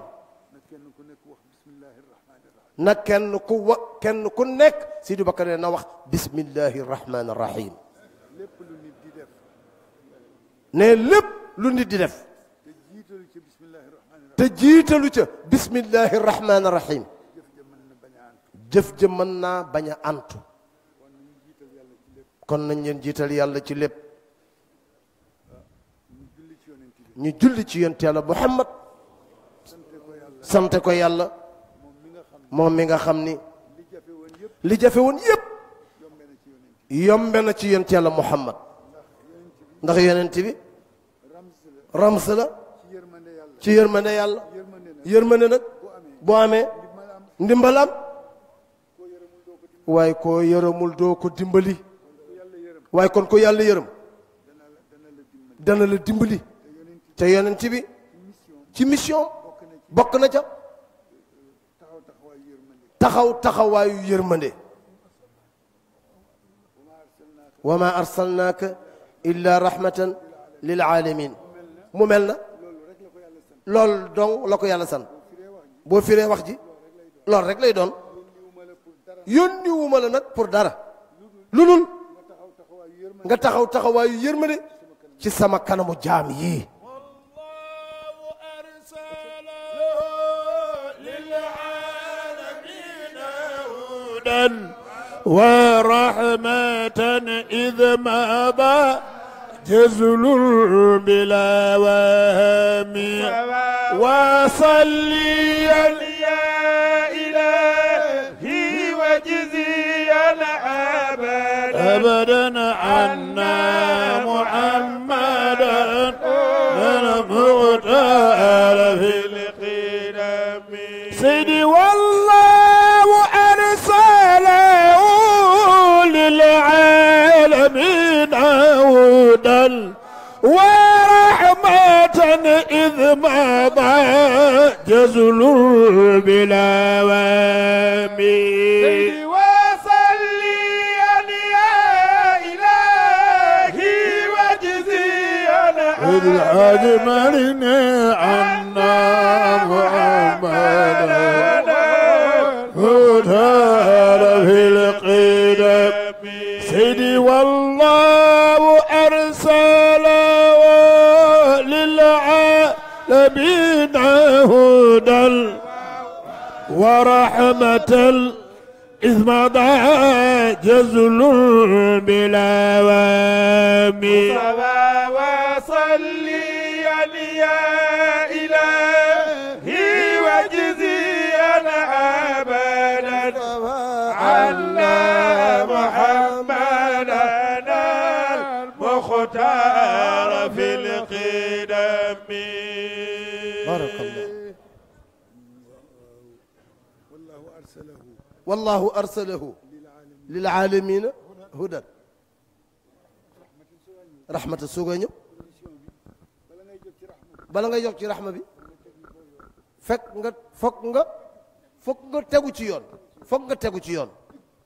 na kenn ku wa kenn ku nekk Sidi Bakar ne na wax bismillahi rahmaani rahim ne lépp lu nit di def te jiitalu ca bismillahi rahmaani rahim jëf ja mën naa bañ a antu kon nañ leen jiital yàlla ci lépp ñu julli ci yonent yàlla Muhammad sante ko yàlla moom mi nga xam ni li jafe woon yépp yombe na ci yonent yàlla Muhammad ndax yonent bi rams la ci yërmande yàlla yërmande nag boo amee ndimbalam waaye koo yërëmul doo ko dimbali waaye kon ko yàlla yërëm dana la dimbali te yonent bi ci mission bokk na ca taxaw taxawaayu yërmande wa ma arsalnaaka illa rahmatan lil alamin mu mel na loolu donc la ko yàlla san boo firee wax ji loolu rek lay doon yónni wu ma la nag pour dara lu dul nga taxaw taxawaayu yërmande ci sama kanamu jaam yii ورحمة إذ مضى جزل بلا وهم وصليا يا إلهي وجزيا أبدا أبدا عنا محمدا من مغتال في القدم سيدي والله أرسله للعالمين هدى ورحمة إذ مضى جزل بلا وامي سيد الحاج مرني عنا محمدا هدى في القدم سيدي والله أرسل للعالمين هدى ورحمة إذ مضى جزل بلا وامي وصليا يا إلهي وجزيا أبدا عنا محمدا المختار في القدم. بارك الله. والله أرسله والله أرسله للعالمين هدى رحمة سوغانيو bala ngay jox ci rahma bi fekk nga fokk nga fokk nga tegu ci yoon fokk nga tegu ci yoon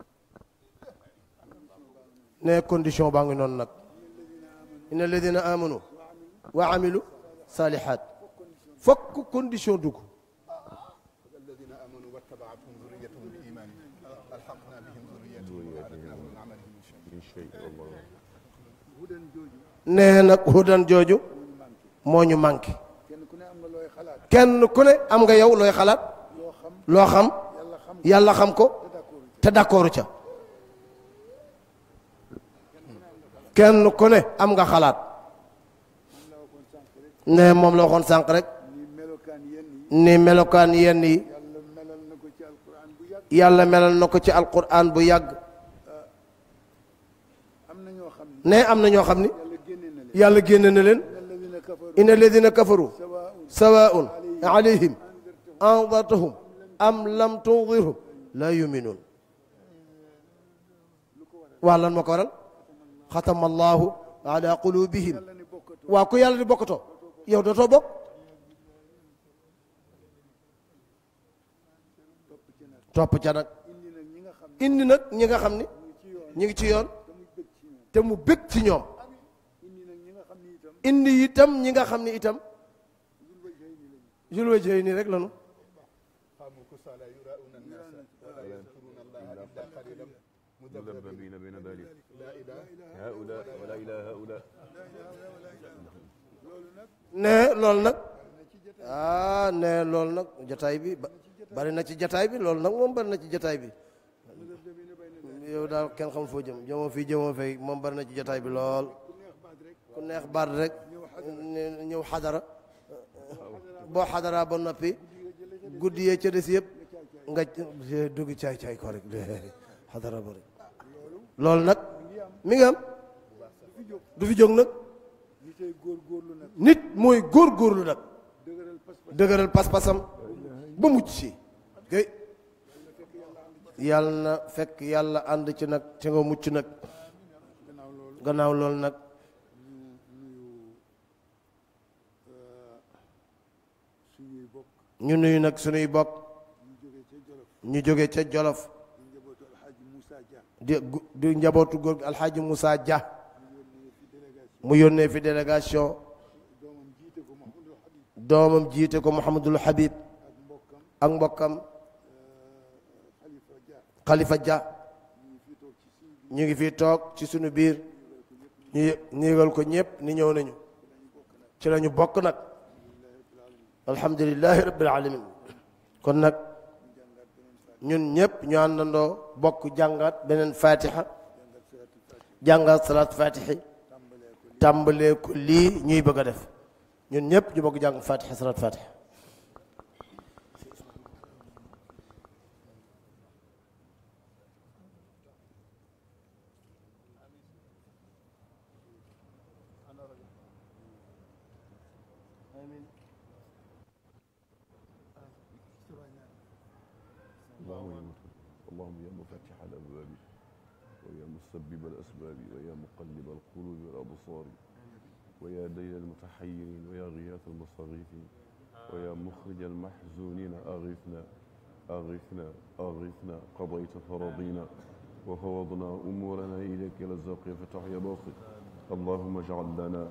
ne condition baa ngi noonu nag inna alladina amanu wa amilu salihat fokk condition dugg الذين آمنوا واتبعتهم ذريتهم بإيمان ألحقنا بهم ذريتهم وألحقناهم من عملهم من شيء. nee nag hudan jooju moo ñu manqué kenn ku ne am nga yow looy xalaat loo xam yàlla xam ko te d'accord ca kenn ku ne am nga xalaat ne moom la waxoon sànq rek ni melokaan yenn yi yàlla melal na ko ci alquran bu yàgg ne am na ñoo xam ni yàlla génne na leen inna alladina kafaru sawaun alayhim andartahum am lam tundirhum la yuminun waa lan ma ko waral xatama allahu ala qulubihim waa ku yàlla di bokkatoo yow dootoo bokk topp ca nag indi nag ñi nga xam ni ñi ngi ci yoon te mu bëgg ci ñoom indi itam ñi nga xam ni itam jul wajhay nii rek lanu مذبذبين بين ذلك هؤلاء ولا إلى هؤلاء. ne loolu nag ah ne loolu nag jataay bi bari na ci jataay bi loolu nag moom bari na ci jataay bi yow daal kenn xam foo jëm jëmoo fii jëmoo fay moom bari na ci jataay bi lool ku neex baat rek ñëw xadara boo xadara ba noppi guddi yee ca des yëpp nga dugg caay caay ko rek xadara ba rek loolu nag mi ngi am du fi jóg nag nit mooy góorgóorlu nag dëgëral pas-pasam ba mucc si kay yàlla na fekk yàlla ànd ci nag te nga mucc nag gannaaw loolu nag ñu nuyu nag sunuy bokk ñu jóge ca Jolof di di njabootu góor gi alxaaji Moussa Dia mu yónnee fi délégation doomam jiite ko Mouhamadul Habib ak mbokkam Khalifa Dia ñu ngi fii toog ci sunu biir ñu ñu yëgal ko ñëpp ni ñëw nañu ci lañu bokk nag alhamdulillahi rabbil alamin kon nag ñun ñëpp ñu àndandoo bokk jàngaat beneen fatiha jàngaat salaat fatihi tàmbalee ko lii ñuy bëgg a def ñun ñëpp ñu bokk jàng fatiha salaat fatiha اللهم يا مفتح الأبواب ويا مسبب الأسباب ويا مقلب القلوب والأبصار ويا دين المتحيرين ويا غياث المستغيثين ويا مخرج المحزونين أغثنا أغثنا أغثنا قضيت فرضينا وفوضنا أمورنا إليك للزوق فتح يا باقي اللهم اجعل لنا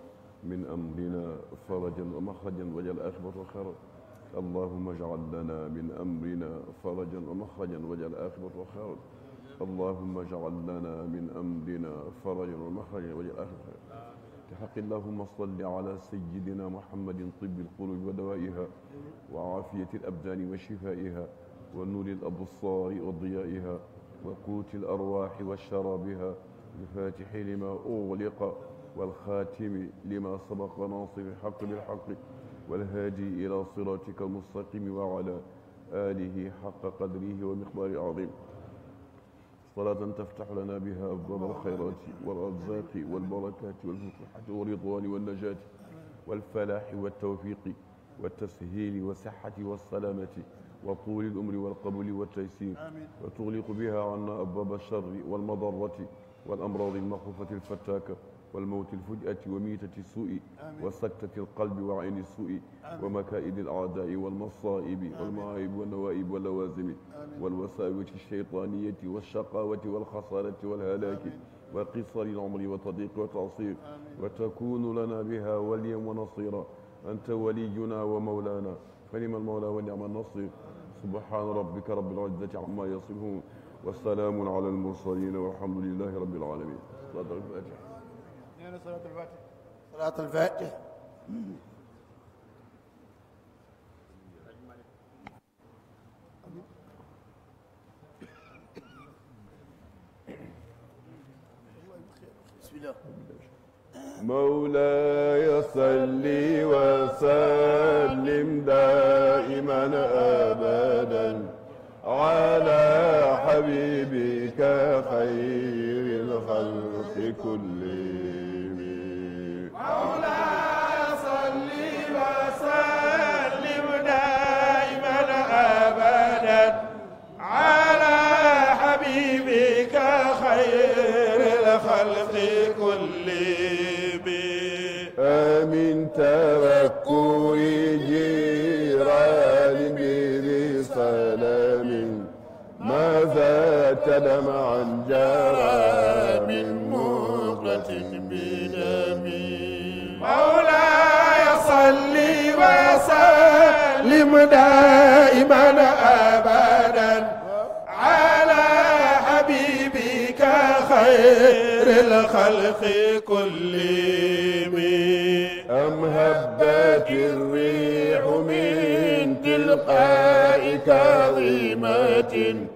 من أمرنا فرجا ومخرجا واجعل آخرته خيرا اللهم اجعل لنا من أمرنا فرجا ومخرجا واجعل آخرته خيرا اللهم اجعل لنا من أمرنا فرجا ومخرجا واجعل آخرته خيرا بحق اللهم صل على سيدنا محمد طب القلوب ودوائها وعافية الأبدان وشفائها ونور الأبصار وضيائها وقوت الأرواح وشرابها الفاتح لما أغلق والخاتم لما سبق ناصر الحق بالحق والهادي إلى صراطك المستقيم وعلى آله حق قدره ومقداره العظيم صلاة تفتح لنا بها أبواب الخيرات والأرزاق والبركات والفتوحات والرضوان والنجاة والفلاح والتوفيق والتسهيل والصحة والسلامة وطول الأمر والقبول والتيسير وتغلق بها عنا أبواب الشر والمضرة والأمراض المخوفة الفتاكة والموت الفجأة وميتة السوء وسكتة القلب وعين السوء ومكائد الأعداء والمصائب والمعايب والنوائب واللوازم والوساوس الشيطانية والشقاوة والخسارة والهلاك وقصر العمر وتضييق وتعصير وتكون لنا بها وليا ونصيرا أنت ولينا ومولانا فنعم المولى ونعم النصير سبحان ربك رب العزة عما يصفون والسلام على المرسلين والحمد لله رب العالمين. صلاة الفاتحة. صلاة الفاتحة. صلاة الفاتحة. بسم الله. مولاي صل وسلم دائما أبدا على حبيبك خير الخلق كلهم مولاي صل وسلم دائما أبدا على حبيبك خير الخلق كلهم آمين توكل جيران بسلام ماذا تدمعا جرى من مغلة بدم مولاي صل وسلم دائما أبدا على حبيبك خير الخلق كلهم أم هبت الريح من تلقاء كظيمة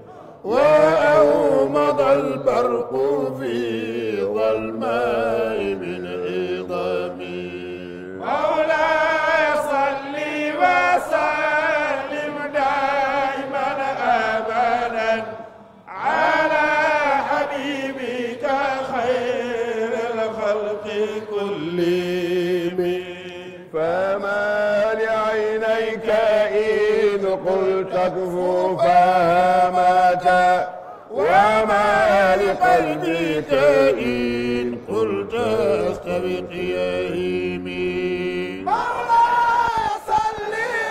وأومض البرق في ظلماء من عظام مولاي صل وسلم دائما أبدا على حبيبك خير الخلق كلهم فما لعينيك إن قلت اكفوا فماتا وما لقلبك إن قلت استبق يهيمي مولاي صل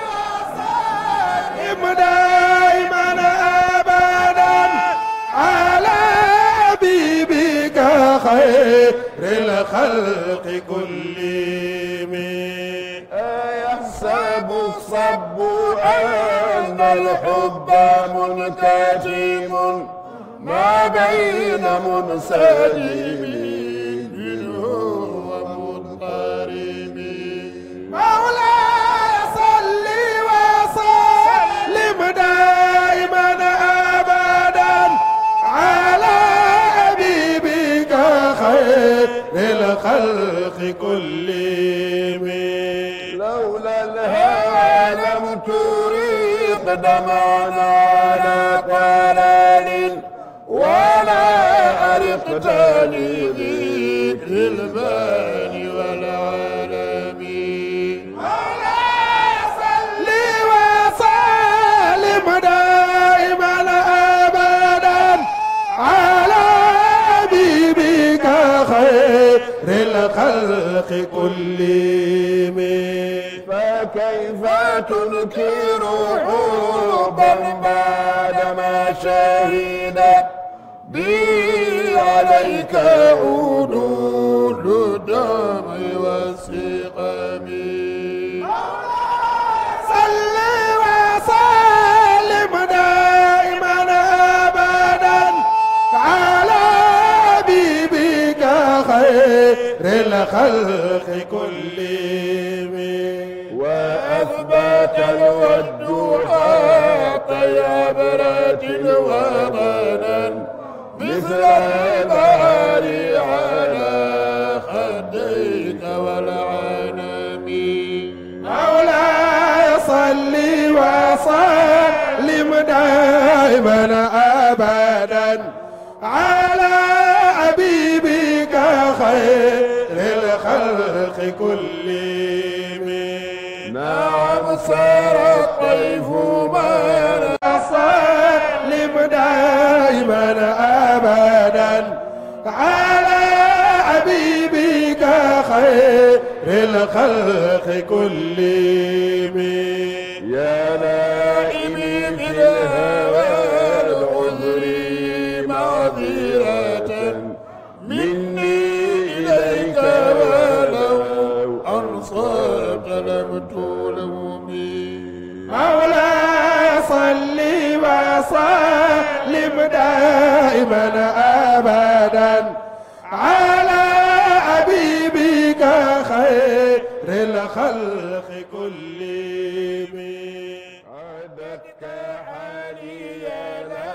وسلم دائما أبدا على حبيبك خير الخلق كلهم أيحسب الصب أن الحب منكتم ما بين منسلم منه ومضطرم مولاي صل وسلم دائما أبدا على حبيبك خير الخلق كلهم لولا الهوى لم تريق دمعنا على قرار ولا أرقت لذكر البان والعالمين مولاي صل وسلم دائما أبدا على حبيبك خير الخلق كلهم فكيف تنكر حبا بعدما شهدت بي عليك عدود الدمع والسلام والسقم صل وسلم دائما ابدا على حبيبك خير الخلق كلهم وأثبت الودوحة طيابرة وطنا مثل البعر على خديك والعنم مولاي صل وسلم دائما ابدا على حبيبك خير الخلق كلهم نعم سار الطيف ما سلم دائما ابدا على حبيبك خير الخلق كلهم يا نائمي من الهوى العذر معذرة مني إليك ولو أنصرت لم تلومي مولاي صل وسلم دائما ابدا على حبيبك خير الخلق كلهم عدتك حالي يا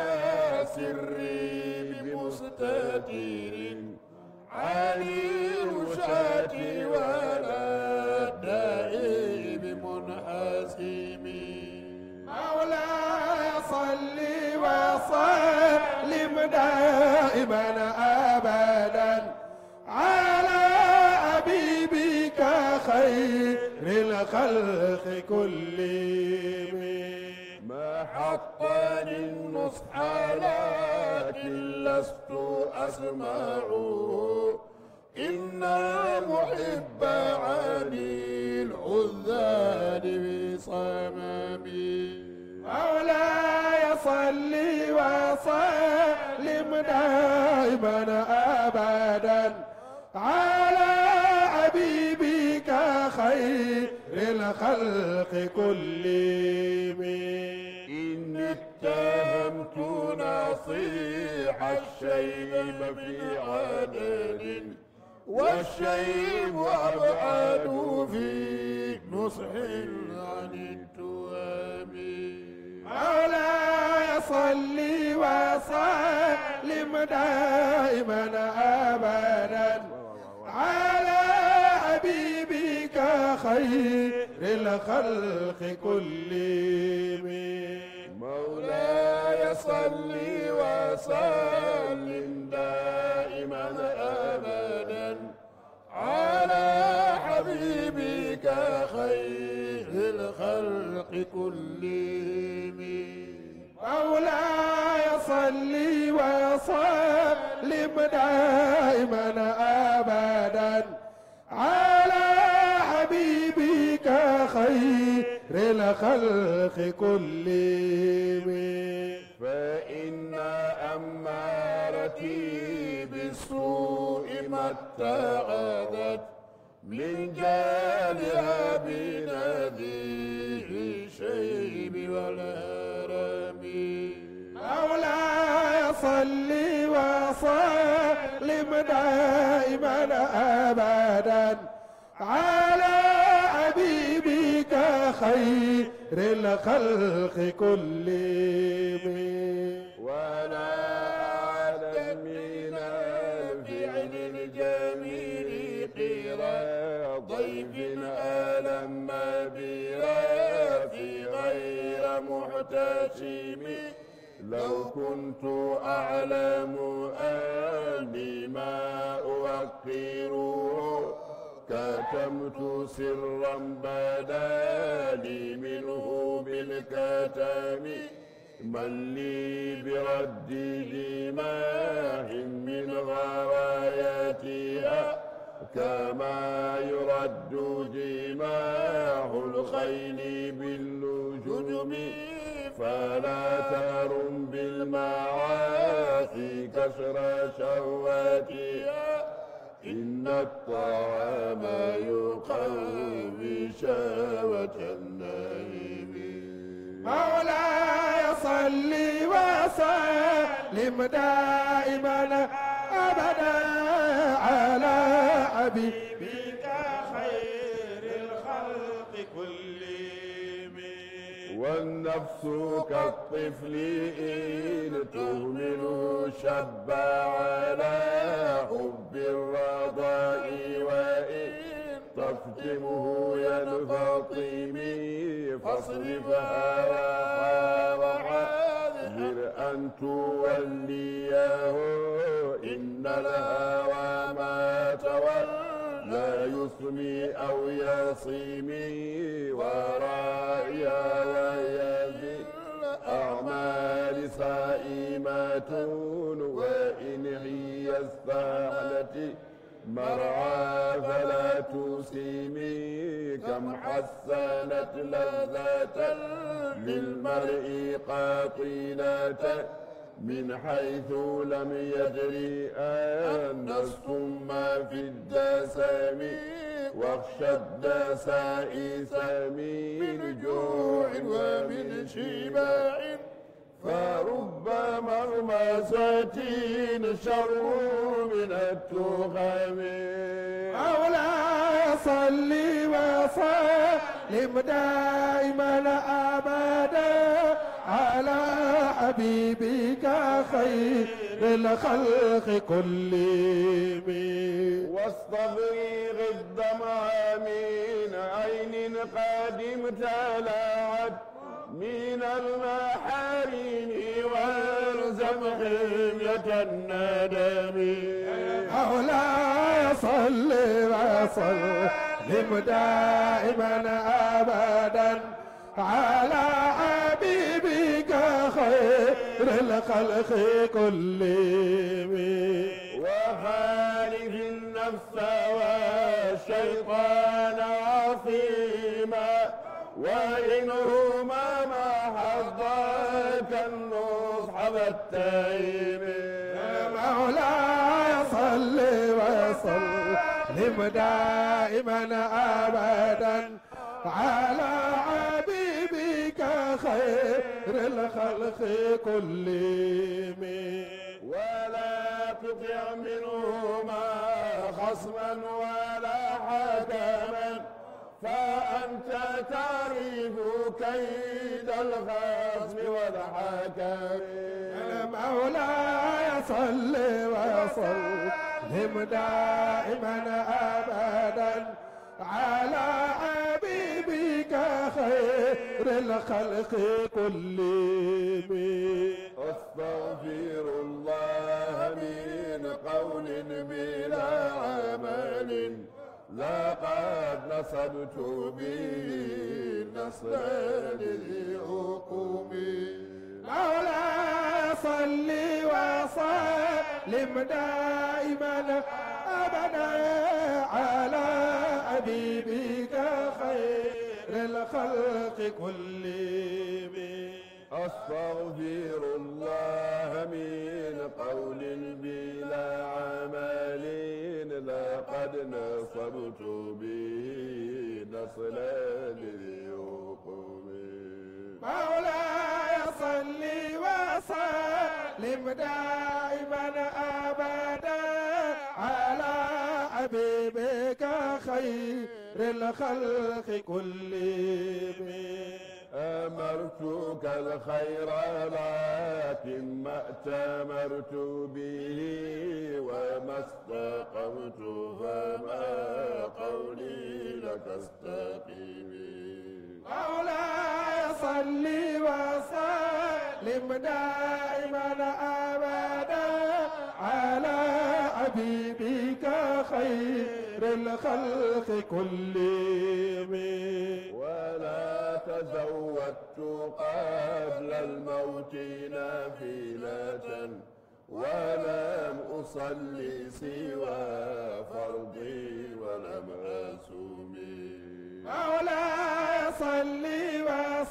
سري بمستتر علي رشاتي ولا دائي بمنحسم مولاي صل وسلم دائما ابدا على حبيبك خير الخلق كلهم ما حطني النصح لكن لست أسمعه إن المحب عني العذال بصممي مولاي صل وسلم دائما ابدا على حبيبك خير الخلق كلهم إني اتهمت نصيح الشيب في عدد والشيب أبعد في نصح عن التوام مولاي صل وسلم دائما ابدا على حبيبك خير الخلق كلهم مولاي صل وسلم دائما ابدا على حبيبك خير الخلق كلهم مولاي صل وسلم دائما ابدا على حبيبك خير الخلق كلهم فإن أمارتي بالسوء ما اتخذت من جالها بنذير الشيب والهرم مولاي صل وسلم دائما ابدا على حبيبك خير الخلق كلهم ولا عدد من الفعل الجميل قرى ضيف ألم برافي غير محتشم لو كنت أعلم أني ما أوقره كتمت سرا بدا لي منه بالكتم من لي برد دماء من غوايتها كما يرد جماح الخيل باللجم فلا ترم بالمعاصي كسر شهوتها إن الطعام يقوي شهوة النائم مولاي صل وسلم دائما أبدا على حبيبك خير الخلق كلهم والنفس كالطفل إن تهمل شب على حب الرضاء وإن تفتمه ينفطم فاصرفها وحاذر أن توليه إن الهوى ما تولى يسمي أو يصيمي ورايا ويزي الأعمال سائمة وإن هي استحلت مرعى فلا تسيمي كم حسنت لذة للمرء قاطنة من حيث لم يدري أن السم في الدسم واخشى الدسائس من جوع ومن شباع فرب مرمسة شر من التخم مولاي صل وسلم دائما أبدا على حبيبك خير الخلق كلهم واستغرق الدمع من عين قد امتلعت من المحارم والزم حمية الندم مولاي صل وسلم دائما أبدا على حبيبك خير الخلق كلهم وخالف النفس والشيطان عصيما وإنهما ما حظاك النصح والتيم مولاي صل وسلم دائما أبدا على حبيبك خير الخلق كلهم ولا تطع منهما خصما ولا حكما فأنت تعرف كيد الخصم والحكم مولاي صل وسلم دائما أبدا على حبيبك خير الخلق كلهم أستغفر الله من قول بلا عمل لقد نصبت به نصرا للحكم مولاي صل وسلم دائما أبدا على حبيبك خير الخلق كلهم أستغفر الله من قول بلا عمل لقد نصبت به نصلا للحكم مولاي صل وسلم دائما أبدا على حبيبك خير الخلق كلهم أمرتك الخير لكن ما ائتمرت به وما استقمت فما قولي لك استقيم مولاي صل وسلم دائما أبدا على حبيبك خير الخلق كلهم ولا تزودت قبل الموت نافلة ولم أصلي سوى فرضي ولم أصومي مولاي صل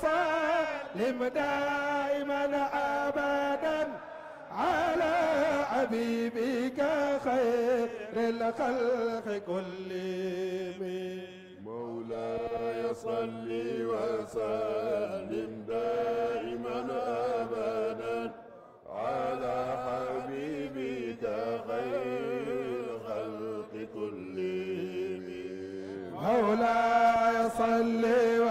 وسلم دائما أبدا على حبيبك خير الخلق كلهم مولاي صل وسلم دائما أبدا على حبيبك خير الخلق كلهم مولاي صل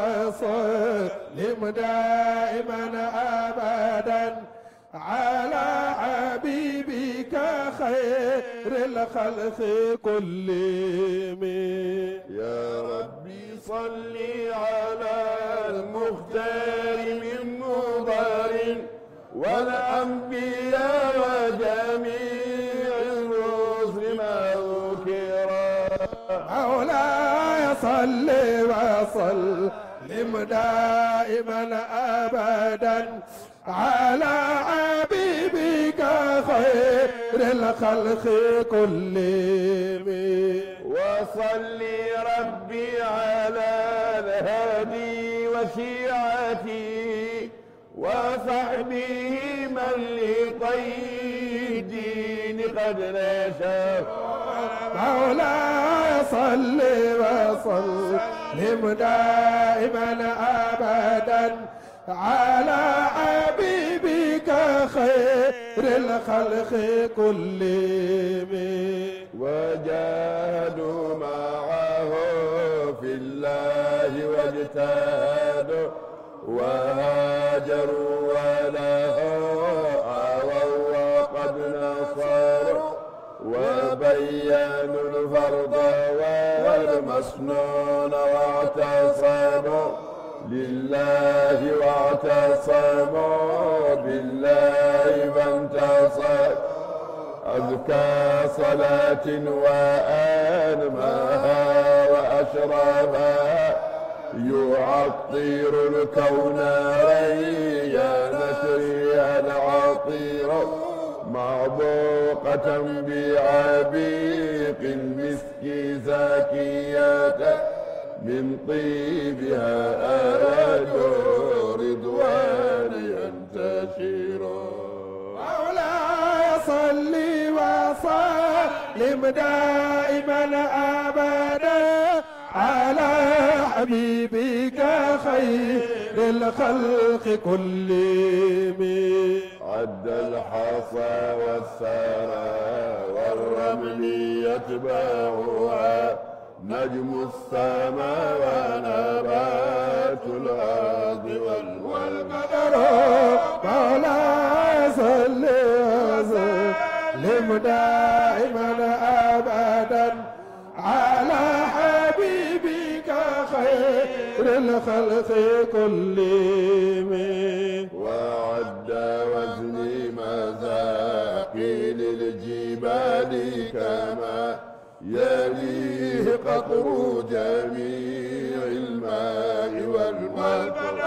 وسلم دائما أبدا على حبيبك خير الخلق كلهم يا ربي صل على المختار من مضر والأنبياء وجميع الرسل ما ذكرا مولاي صل وسلم دائما أبدا على حبيبك خير الخلق كلهم وصلي ربي على الهادي وشيعتي وصحبه من لقيدين قد نشر مولاي صل وسلم دائما أبدا على حبيبك خير الخلق كلهم وجاهدوا معه في الله واجتهدوا وهاجروا وله آووا وقد نصروا وبينوا الفرض والمسنون واعتصموا لله واعتصموا بالله فانتصر أزكى صلاة وأنماها وأشرفها يعطر الكون ريا نسرها العطير معبوقة بعبيق المسك زاكية من طيبها أرادوا رضوان ينتشر مولاي صل وسلم دائما أبدا على حبيبك خير الخلق كلهم عد الحصى والثرى والرمل يتبعها نجم السماء ونبات الأرض والمدر مولاي صل وسلم دائما أبدا على حبيبك خير الخلق كلهم وعد وزني مزاقيل الجبال كما يليه قطر جميع الماء والمطر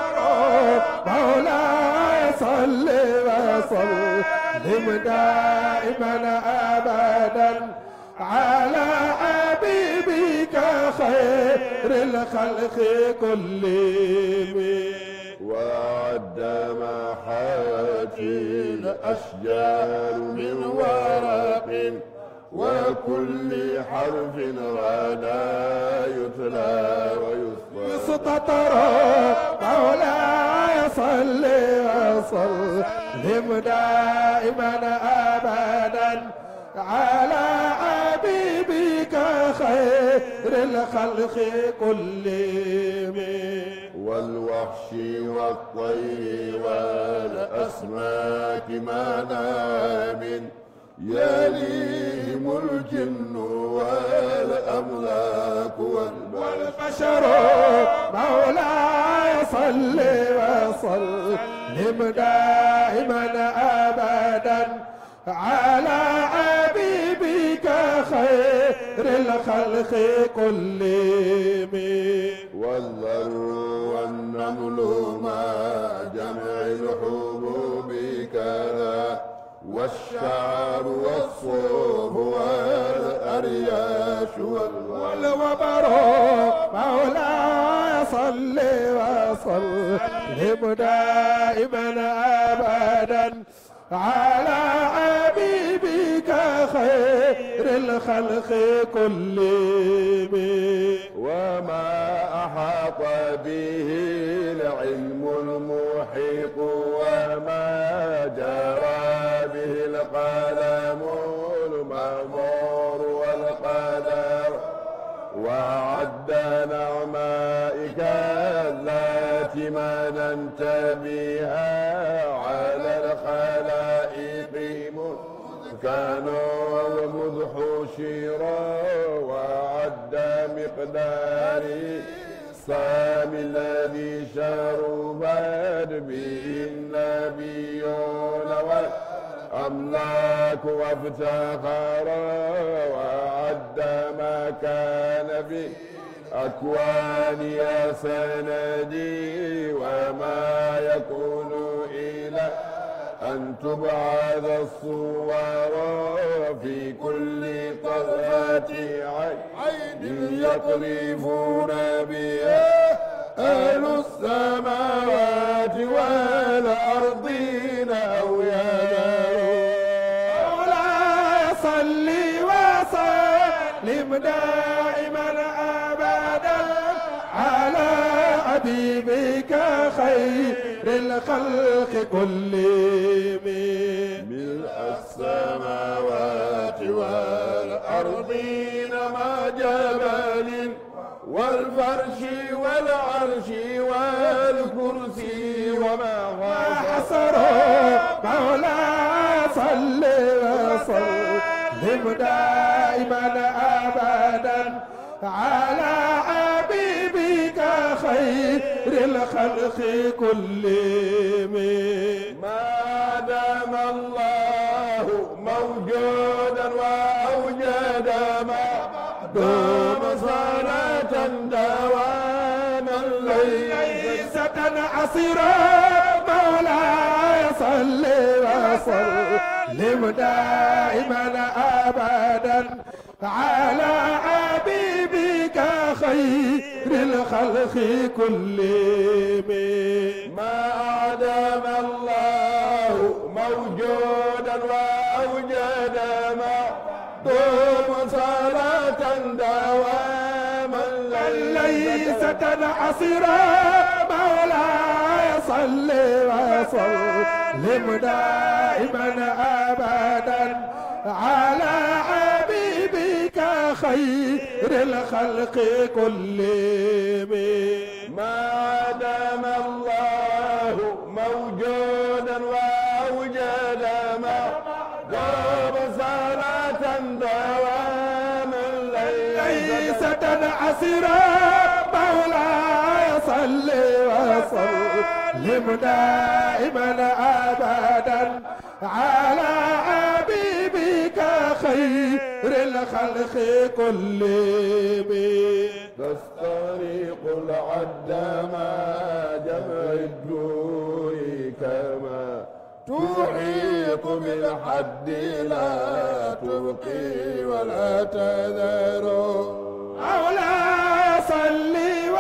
مولاي صل وسلم دائما أبدا على حبيبك خير الخلق كلهم وعد محاتي الأشجار من ورق وكل حرف غدا يتلى ويسطر مولاي صل وسلم دائما أبدا على حبيبك خير الخلق كلهم والوحش والطير والأسماك ما نام يليهم الجن والأملاك والبشر مولاي صل وسلم دائما أبدا على حبيبك خير الخلق كلهم والذر والنمل مع جمع الحبوب كذا والشعر والصوف والأرياش والوبر مولاي صل وسلم دائما أبدا على حبيبك خير الخلق كلهم وما أحاط به العلم المحيط وما جرى به القلم المأمور والقدر وعد نعمائك التي مننت بها على الخلائق كانوا ومذ حشرا وعد مقداري الصام الذي شربت به النبيون والأملاك وافتخرا وعد ما كان في أكوان يا سندي وما يكون إلى أن تبعث الصور في كل طرفة عين يطرفون بها أهل السماوات والأرضين أو ينالون مولاي صل وسلم دائما أبدا على حبيبك خير الخلق كلهم ملء السماوات والأرضين مع جبل والفرش والعرش والكرسي وما حصروا مولاي صل وسلم دائما أبدا على حبيبك خير الخلق كلهم ما دام الله موجودا وأوجد ما دوم صلاة دواما ليس تنعصرا مولاي صل وسلم دائما أبدا على حبيبك خير الخلق كلهم ما دام الله موجودا وأوجد ما دوم صلاة دواما ليس تنعصرا مولاي صل وسلم دائما أبدا على حبيبك خير الخلق كلهم ما دام الله موجودا وأوجد ما دوم صلاة دواما ليس تنعصرا مولاي صل وسلم دائما أبدا على حبيبك خير الخلق كلهم تستريق العد ما جمع الدور كما تحيط بالحد لا تبقي ولا تذر مولاي صل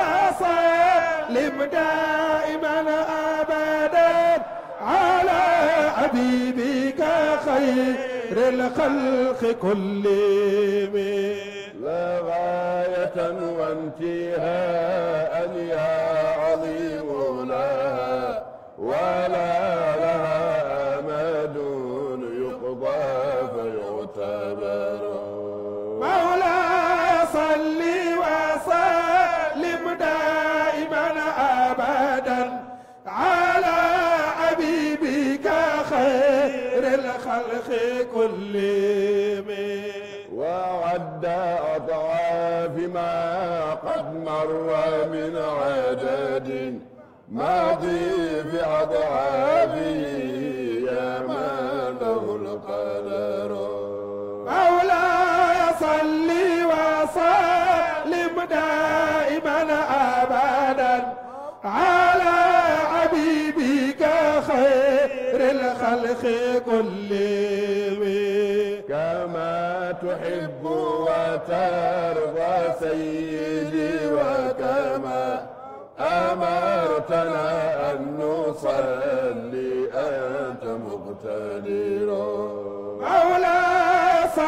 وسلم دائما أبدا على حبيبك خير الخلق كلهم لا غاية وانتهاء يا عظيم لها ولا لها أمد يقضى فيعتبر مولاي صل وسلم دائما أبدا على حبيبك خير الخلق كلهم وعد أضعاف ما قد مر من عدد ماضي في أضعافه يا من له القدر مولاي صل وسلم دائما أبدا على حبيبك خير الخلق كلهم كما تحب وترضى سيدي وكما أمرتنا أن نصلي أنت مقتدر مولاي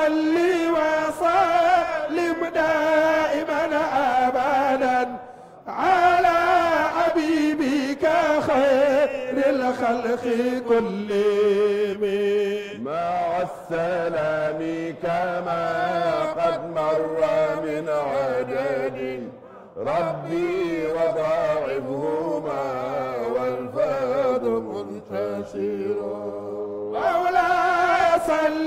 الخلق كلهم مع السلام كما قد مر من عدد ربي وضاعفهما والفاظ منتشر مولاي صل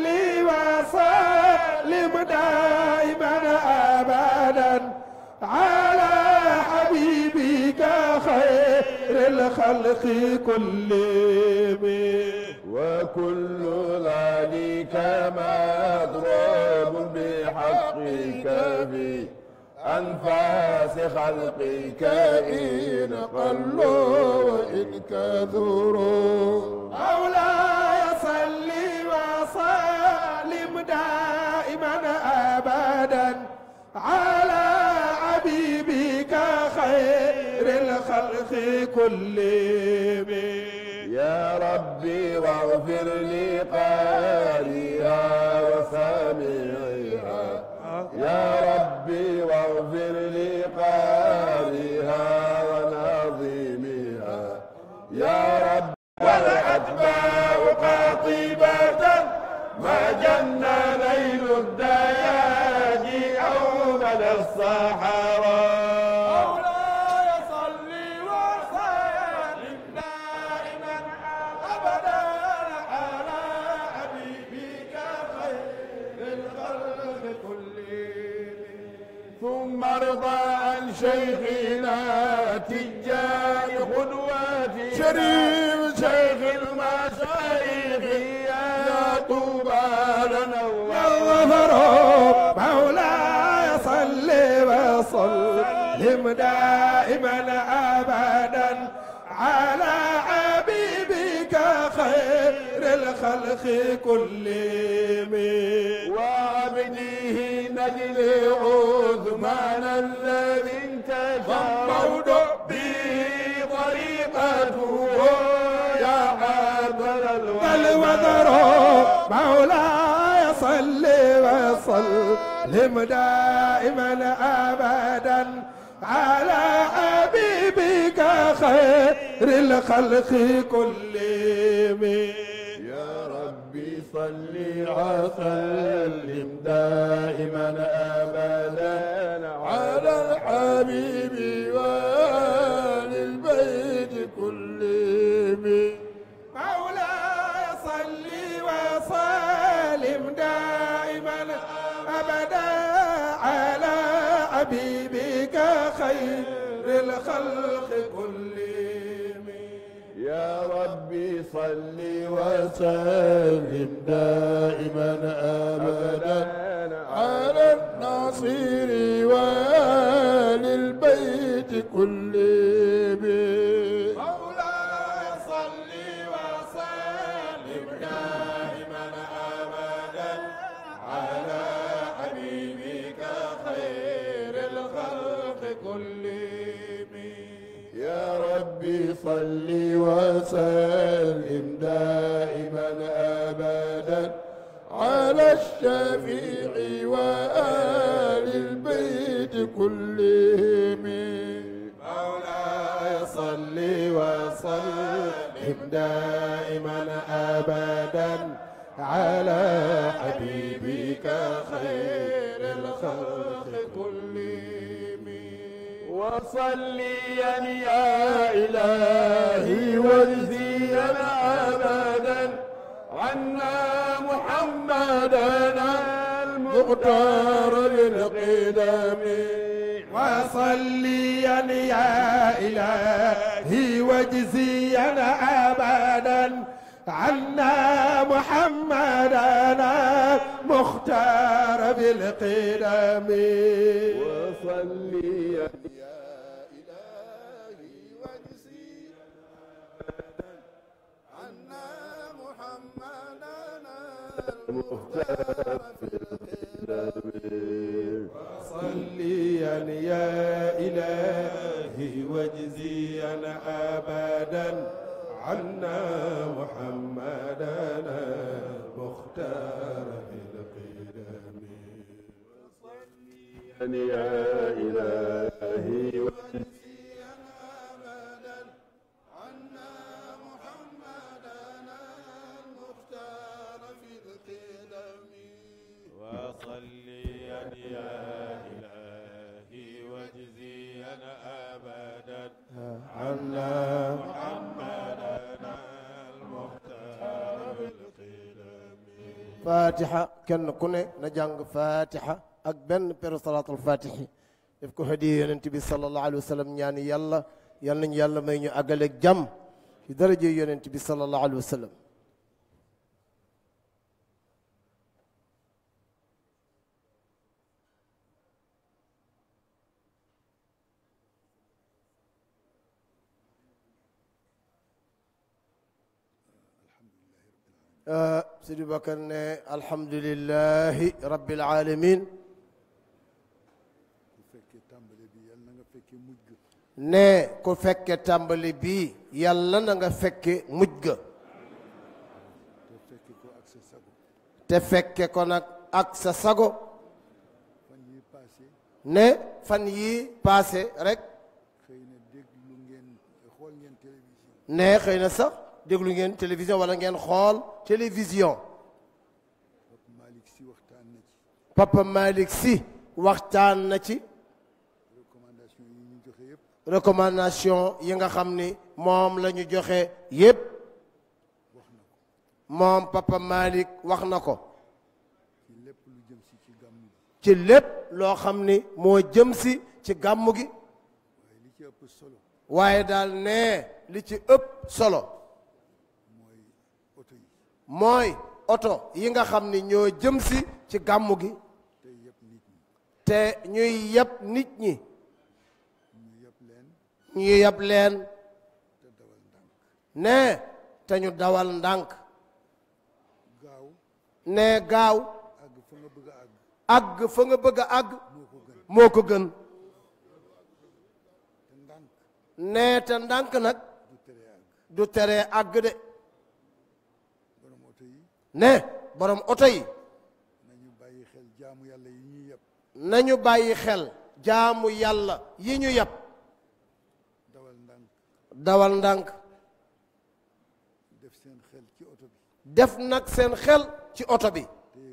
وسلم دائما ابدا على حبيبك خير الخلق كلهم وكل ذلك مضروب بحقك في أنفاس خلقك إن قلوا وإن كثروا مولاي صل وسلم دائما ابدا على حبيبك خير الخلق كلهم يا ربي واغفر لي قارئها وسامعها يا ربي واغفر لي قارئها وناظمها يا رب والأتباع قاطبة ما جن ليل الدياجي أو مدى الصحراء مولاي صل وسلم دائما ابدا على حبيبك خير الخلق كلهم ثم ارضى عن شيخنا تجار قدوتي شريف شيخ المشايخ يا طوبى لنا وفروا مولاي صل وسلم دائما ابدا على حبيبك خير الخلق كلهم وعبده نجل عثمان الذي انتشر به طريقته يا حبل الوذر مولاي صل وسلم دائما ابدا على حبيبك خير الخلق كلهم يا ربي صل وسلم دائما ابدا على الحبيب وآل البيت كلهم مولاي صل وسلم دائما ابدا على حبيبك خير الخلق كلهم يا ربي صل وسلم دائما ابدا على الناصر وآل البيت كلهم مولاي صل وسلم دائما ابدا على حبيبك خير الخلق كلهم يا ربي صل وسلم دائما ابدا على الشفيع وآل البيت كلهم مولاي صل وسلم دائما ابدا على حبيبك خير الخلق كلهم وصليا يا إلهي واجزيا أبدا عنا محمدنا المختار بالقدم وصليا يا إلهي واجزيا أبدا عنا محمدنا مختار بالقدم وصليا صليا يا إلهي واجزيا أبدا عنا محمدنا المختار في القدم يا إلهي واجزيا أبدا عنا محمدنا fatiha kenn ku ne na jàng fatiha ak benn peru salaatul fatihi def ko hadiya yonent bi sallallahu alayhi wa sallam ñaan yàlla yal nañu yàlla may ñu àggaleeg jàmm ci daraje yonent bi sallallahu alayhi wa sallam Sidi Bakar ne alhamdulillahi rabbil alamin ne ku fekke tàmbali bi yàlla na nga fekke mujj ga te fekke ko nag ak sa sago ne fan yi paase rek ne xëy na sax déglu ngeen télévision wala ngeen xool télévision Papa Malick Sy waxtaan na ci recommandation yi nga xam ni moom la ñu joxe yépp moom Papa Malick wax na ko ci lépp loo xam ni moo jëm si ci gàmmu gi waaye daal ne li ci ëpp solo mooy oto yi nga xam ni ñoo jëm si ci gàmmu gi te ñuy yeb nit ñi ñu yeb leen ne te ñu dawal ndànk ne gaaw àgg fa nga bëgg a àgg moo ko gën ne te ndànk nag du tere àgg de ne borom oto yi nañu bàyyi xel jaamu yàlla yi ñu yab dawal ndànk def nag seen xel ci oto bi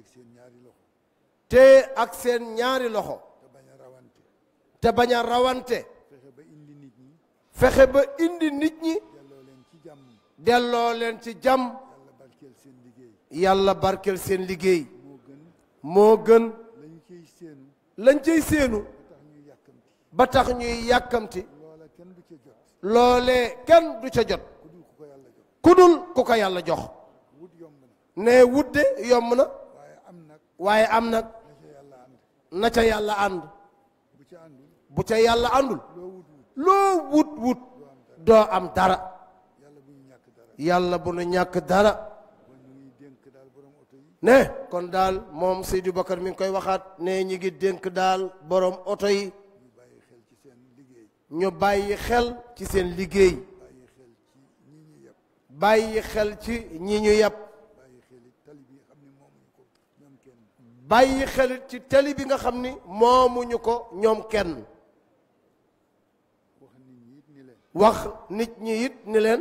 te ak seen ñaari loxo te bañ a rawante fexe ba indi nit ñi delloo leen ci jàmm yàlla barkeel seen liggéey moo gën lañ cay séenu ba tax ñuy yàkkamti loolee kenn du ca jot ku dul ku ko yàlla jox ne wudde yomb na waaye am nag na ca yàlla ànd bu ca yàlla àndul loo wut wut doo am dara yàlla bu nu ñàkk dara ne kon daal moom Seydou Bakar mi ngi koy waxaat ne ñi ngi dénk daal borom oto yi ñu bàyyi xel ci seen liggéey bàyyi xel ci ñi ñu yab bàyyi xel ci tali bi nga xam ni moomuñu ko ñoom kenn wax nit ñi it ni leen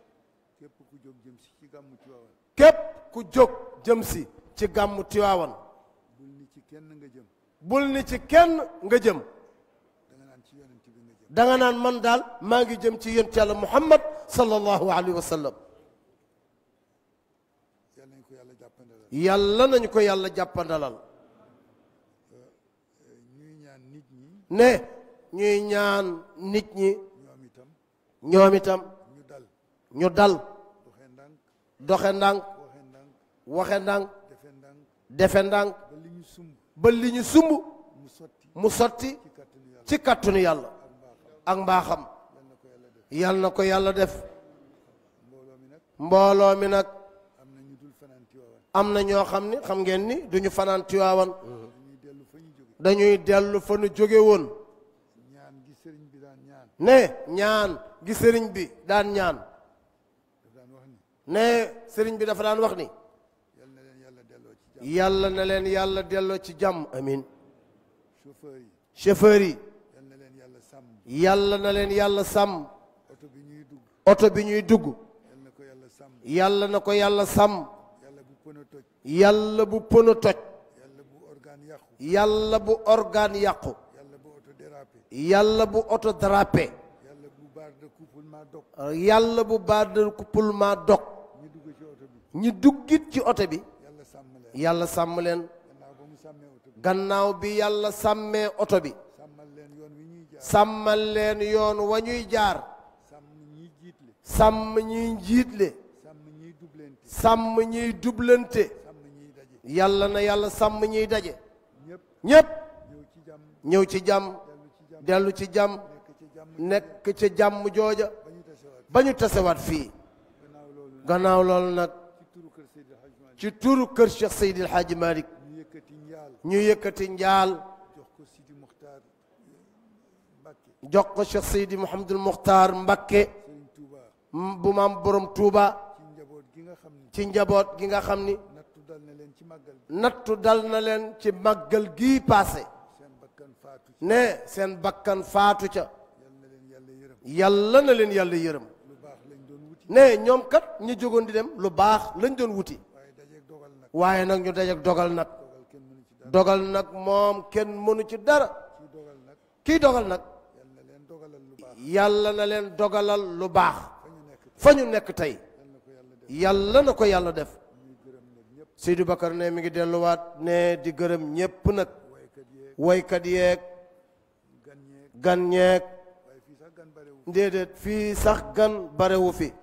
képp ku jóg jëm si ci gàmmu Tiwaawan bul ni ci kenn nga jëm danga naan man daal maa ngi jëm ci yonent Yàlla Muhammad sallallahu alayhi wa sallam yàlla nañu ko yàlla jàppandalal ne ñuy ñaan nit ñi ñoom itam ñu dal doxe ndànk waxe ndànk defe ndànk ba li ñu sumb mu sotti ci kàttanu yàlla ak mbaaxam yàlla na ko yàlla def mbooloo mi nag am na ñoo xam ni xam ngeen ni duñu fanaan Tiwaawan dañuy dellu fa nu jóge woon ne ñaan gi sëriñ bi daan ñaan ne sëriñ bi dafa daan wax ni yàlla na leen yàlla delloo ci jàmm amin chauffeur yi yàlla na leen yàlla sàmm oto bi ñuy dugg yàlla na ko yàlla sàmm yàlla bu pëno toj yàlla bu organe yàqu yàlla bu oto dérapé yàlla bu barre de couplement dog ñi duggit ci oto bi yàlla sàmm leen gannaaw ba mu sàmmee oto bi gannaaw bi yàlla sàmmee oto bi sàmmal leen yoon wi ñuy jaar sàmmal leen yoon wa ñuy jaar sàmm ñiy jiitle sàmm ñiy njiitle sàmm ñiy dublente sàmm ñiy dublante sàmm ñiy daje yàlla na yàlla sàmm ñiy daje ñëpp ñépp ñëw ci jàmm ñëw ci jàmm dellu ci jàmm dellu ci jàmm nekk ci jàmm nekk ca jàmm jooja ba ñu tasewaat ba ñu tasewaat fii gannaaw loolu nag gannaaw loolu nag ci turu kër Seydi El Hadji Malick ci turu kër Cheikh Seydil Hadji Malick ñu yëkkati njaal ñu yëkkati njaal jox ko Sidi Muxtaar Mbàkke jox ko Cheikh Seydi Mouhamadul Muxtaar Mbakke Sëriñ Tuuba bu maam borom Touba ci njaboot gi nga xam ni ci njaboot gi nga xam ni nattu dal na leen ci màggal bi nattu dal na leen ci màggal gii paase seen bakkan faatu ci ne seen bakkan faatu ca yal na leen yàlla yërëm yàlla na leen yàlla yërëm lu baax lañ doon wuti ne ñoom kat ñu jógoon di dem lu baax lañ doon wuti waaye dajeeg dogal nag waaye nag ñu dajeek dogal nag dogal kenn mënu ci dara dogal nag moom kenn mënu ci dara ci dogal nag kii dogal nag yal na leen dogalal lu baax yàlla na leen dogalal lu baax fa ñu nekk fa ñu nekk tey yal na ko yàlla def yàlla na ko yàlla def ñuy gërëm nag ñëpp Seydou Bakar ne mi ngi delluwaat ne di gërëm ñépp nag waykat yeeg woykat yeeg gan ñeeg gan ñeeg waaye fii sax gan barewu déedéet fii sax gan barewu fi